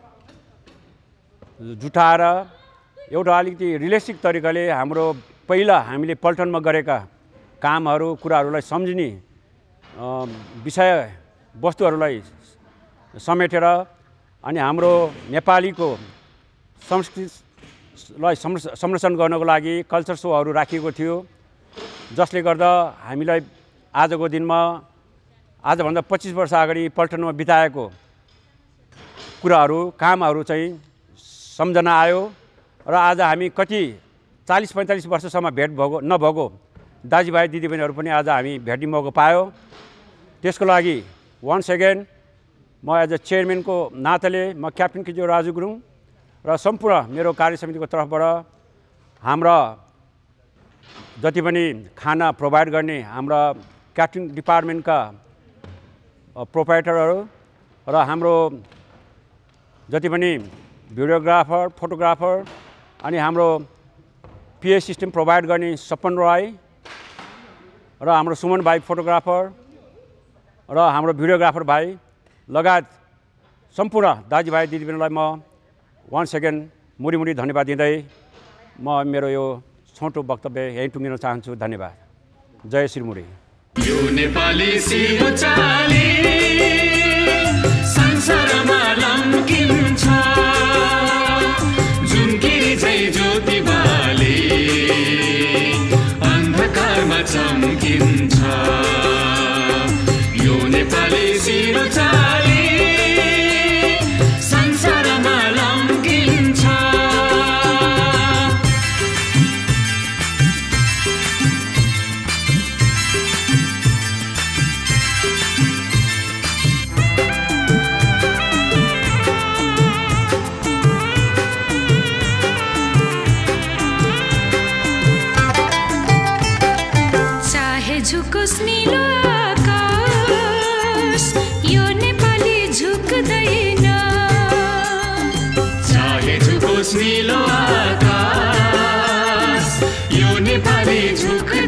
जुटाएर एउटा अलिकति रियलिस्टिक तरिकाले हाम्रो पहिला हामीले पल्टनमा गरेका कामहरू कुराहरूलाई सम्झिने विषय वस्तुहरूलाई समेटेर अनि हाम्रो नेपालीको संस्कृतिलाई संरक्षण गर्नको लागि कल्चर सोहरू राखिएको थियो जसले गर्दा हामीलाई आजको दिनमा आजभन्दा पच्चिस वर्ष अगाडि पल्टनमा बिताएको कुराहरू कामहरू चाहिँ सम्झना आयो र आज हामी कति चालीस पैँतालिस वर्षसम्म भेट भएको नभएको दाजुभाइ दिदीबहिनीहरू पनि आज हामी भेट्ने मौका पायो। त्यसको लागि वन्स अगेन म एज अ चेयरम्यानको नाताले म क्याप्टेन किजो राजु गुरुङ र सम्पूर्ण मेरो कार्य समितिको तर्फबाट हाम्रा जति पनि खाना प्रोभाइड गर्ने हाम्रा क्याटरिङ डिपार्टमेन्टका प्रोप्राइटरहरू र हाम्रो जति पनि भिडियोग्राफर फोटोग्राफर अनि हाम्रो पिए सिस्टम प्रोभाइड गर्ने सपन राई र हाम्रो सुमन भाइ फोटोग्राफर र हाम्रो भिडियोग्राफर भाइ लगायत सम्पूर्ण दाजुभाइ दिदीबहिनीलाई म वन्स अगेन मुरी मुरी धन्यवाद दिँदै म मेरो यो छोटो वक्तव्य यहीँ टुङ्गिन चाहन्छु। धन्यवाद। जय शिरमुरी। यो नेपाली सिरुचाली संसारमा लम्किन्छ झुम्किरी झै ज्योति बाली अन्धकारमा चम्किन्छ यो नेपाली सिरुचाली संसारमा लम्किन्छ। झुकोस् नीलो आकाश यो नेपाली झुक्दैन चाहे झुकोस् नीलो आकाश यो नेपाली झुक्दैन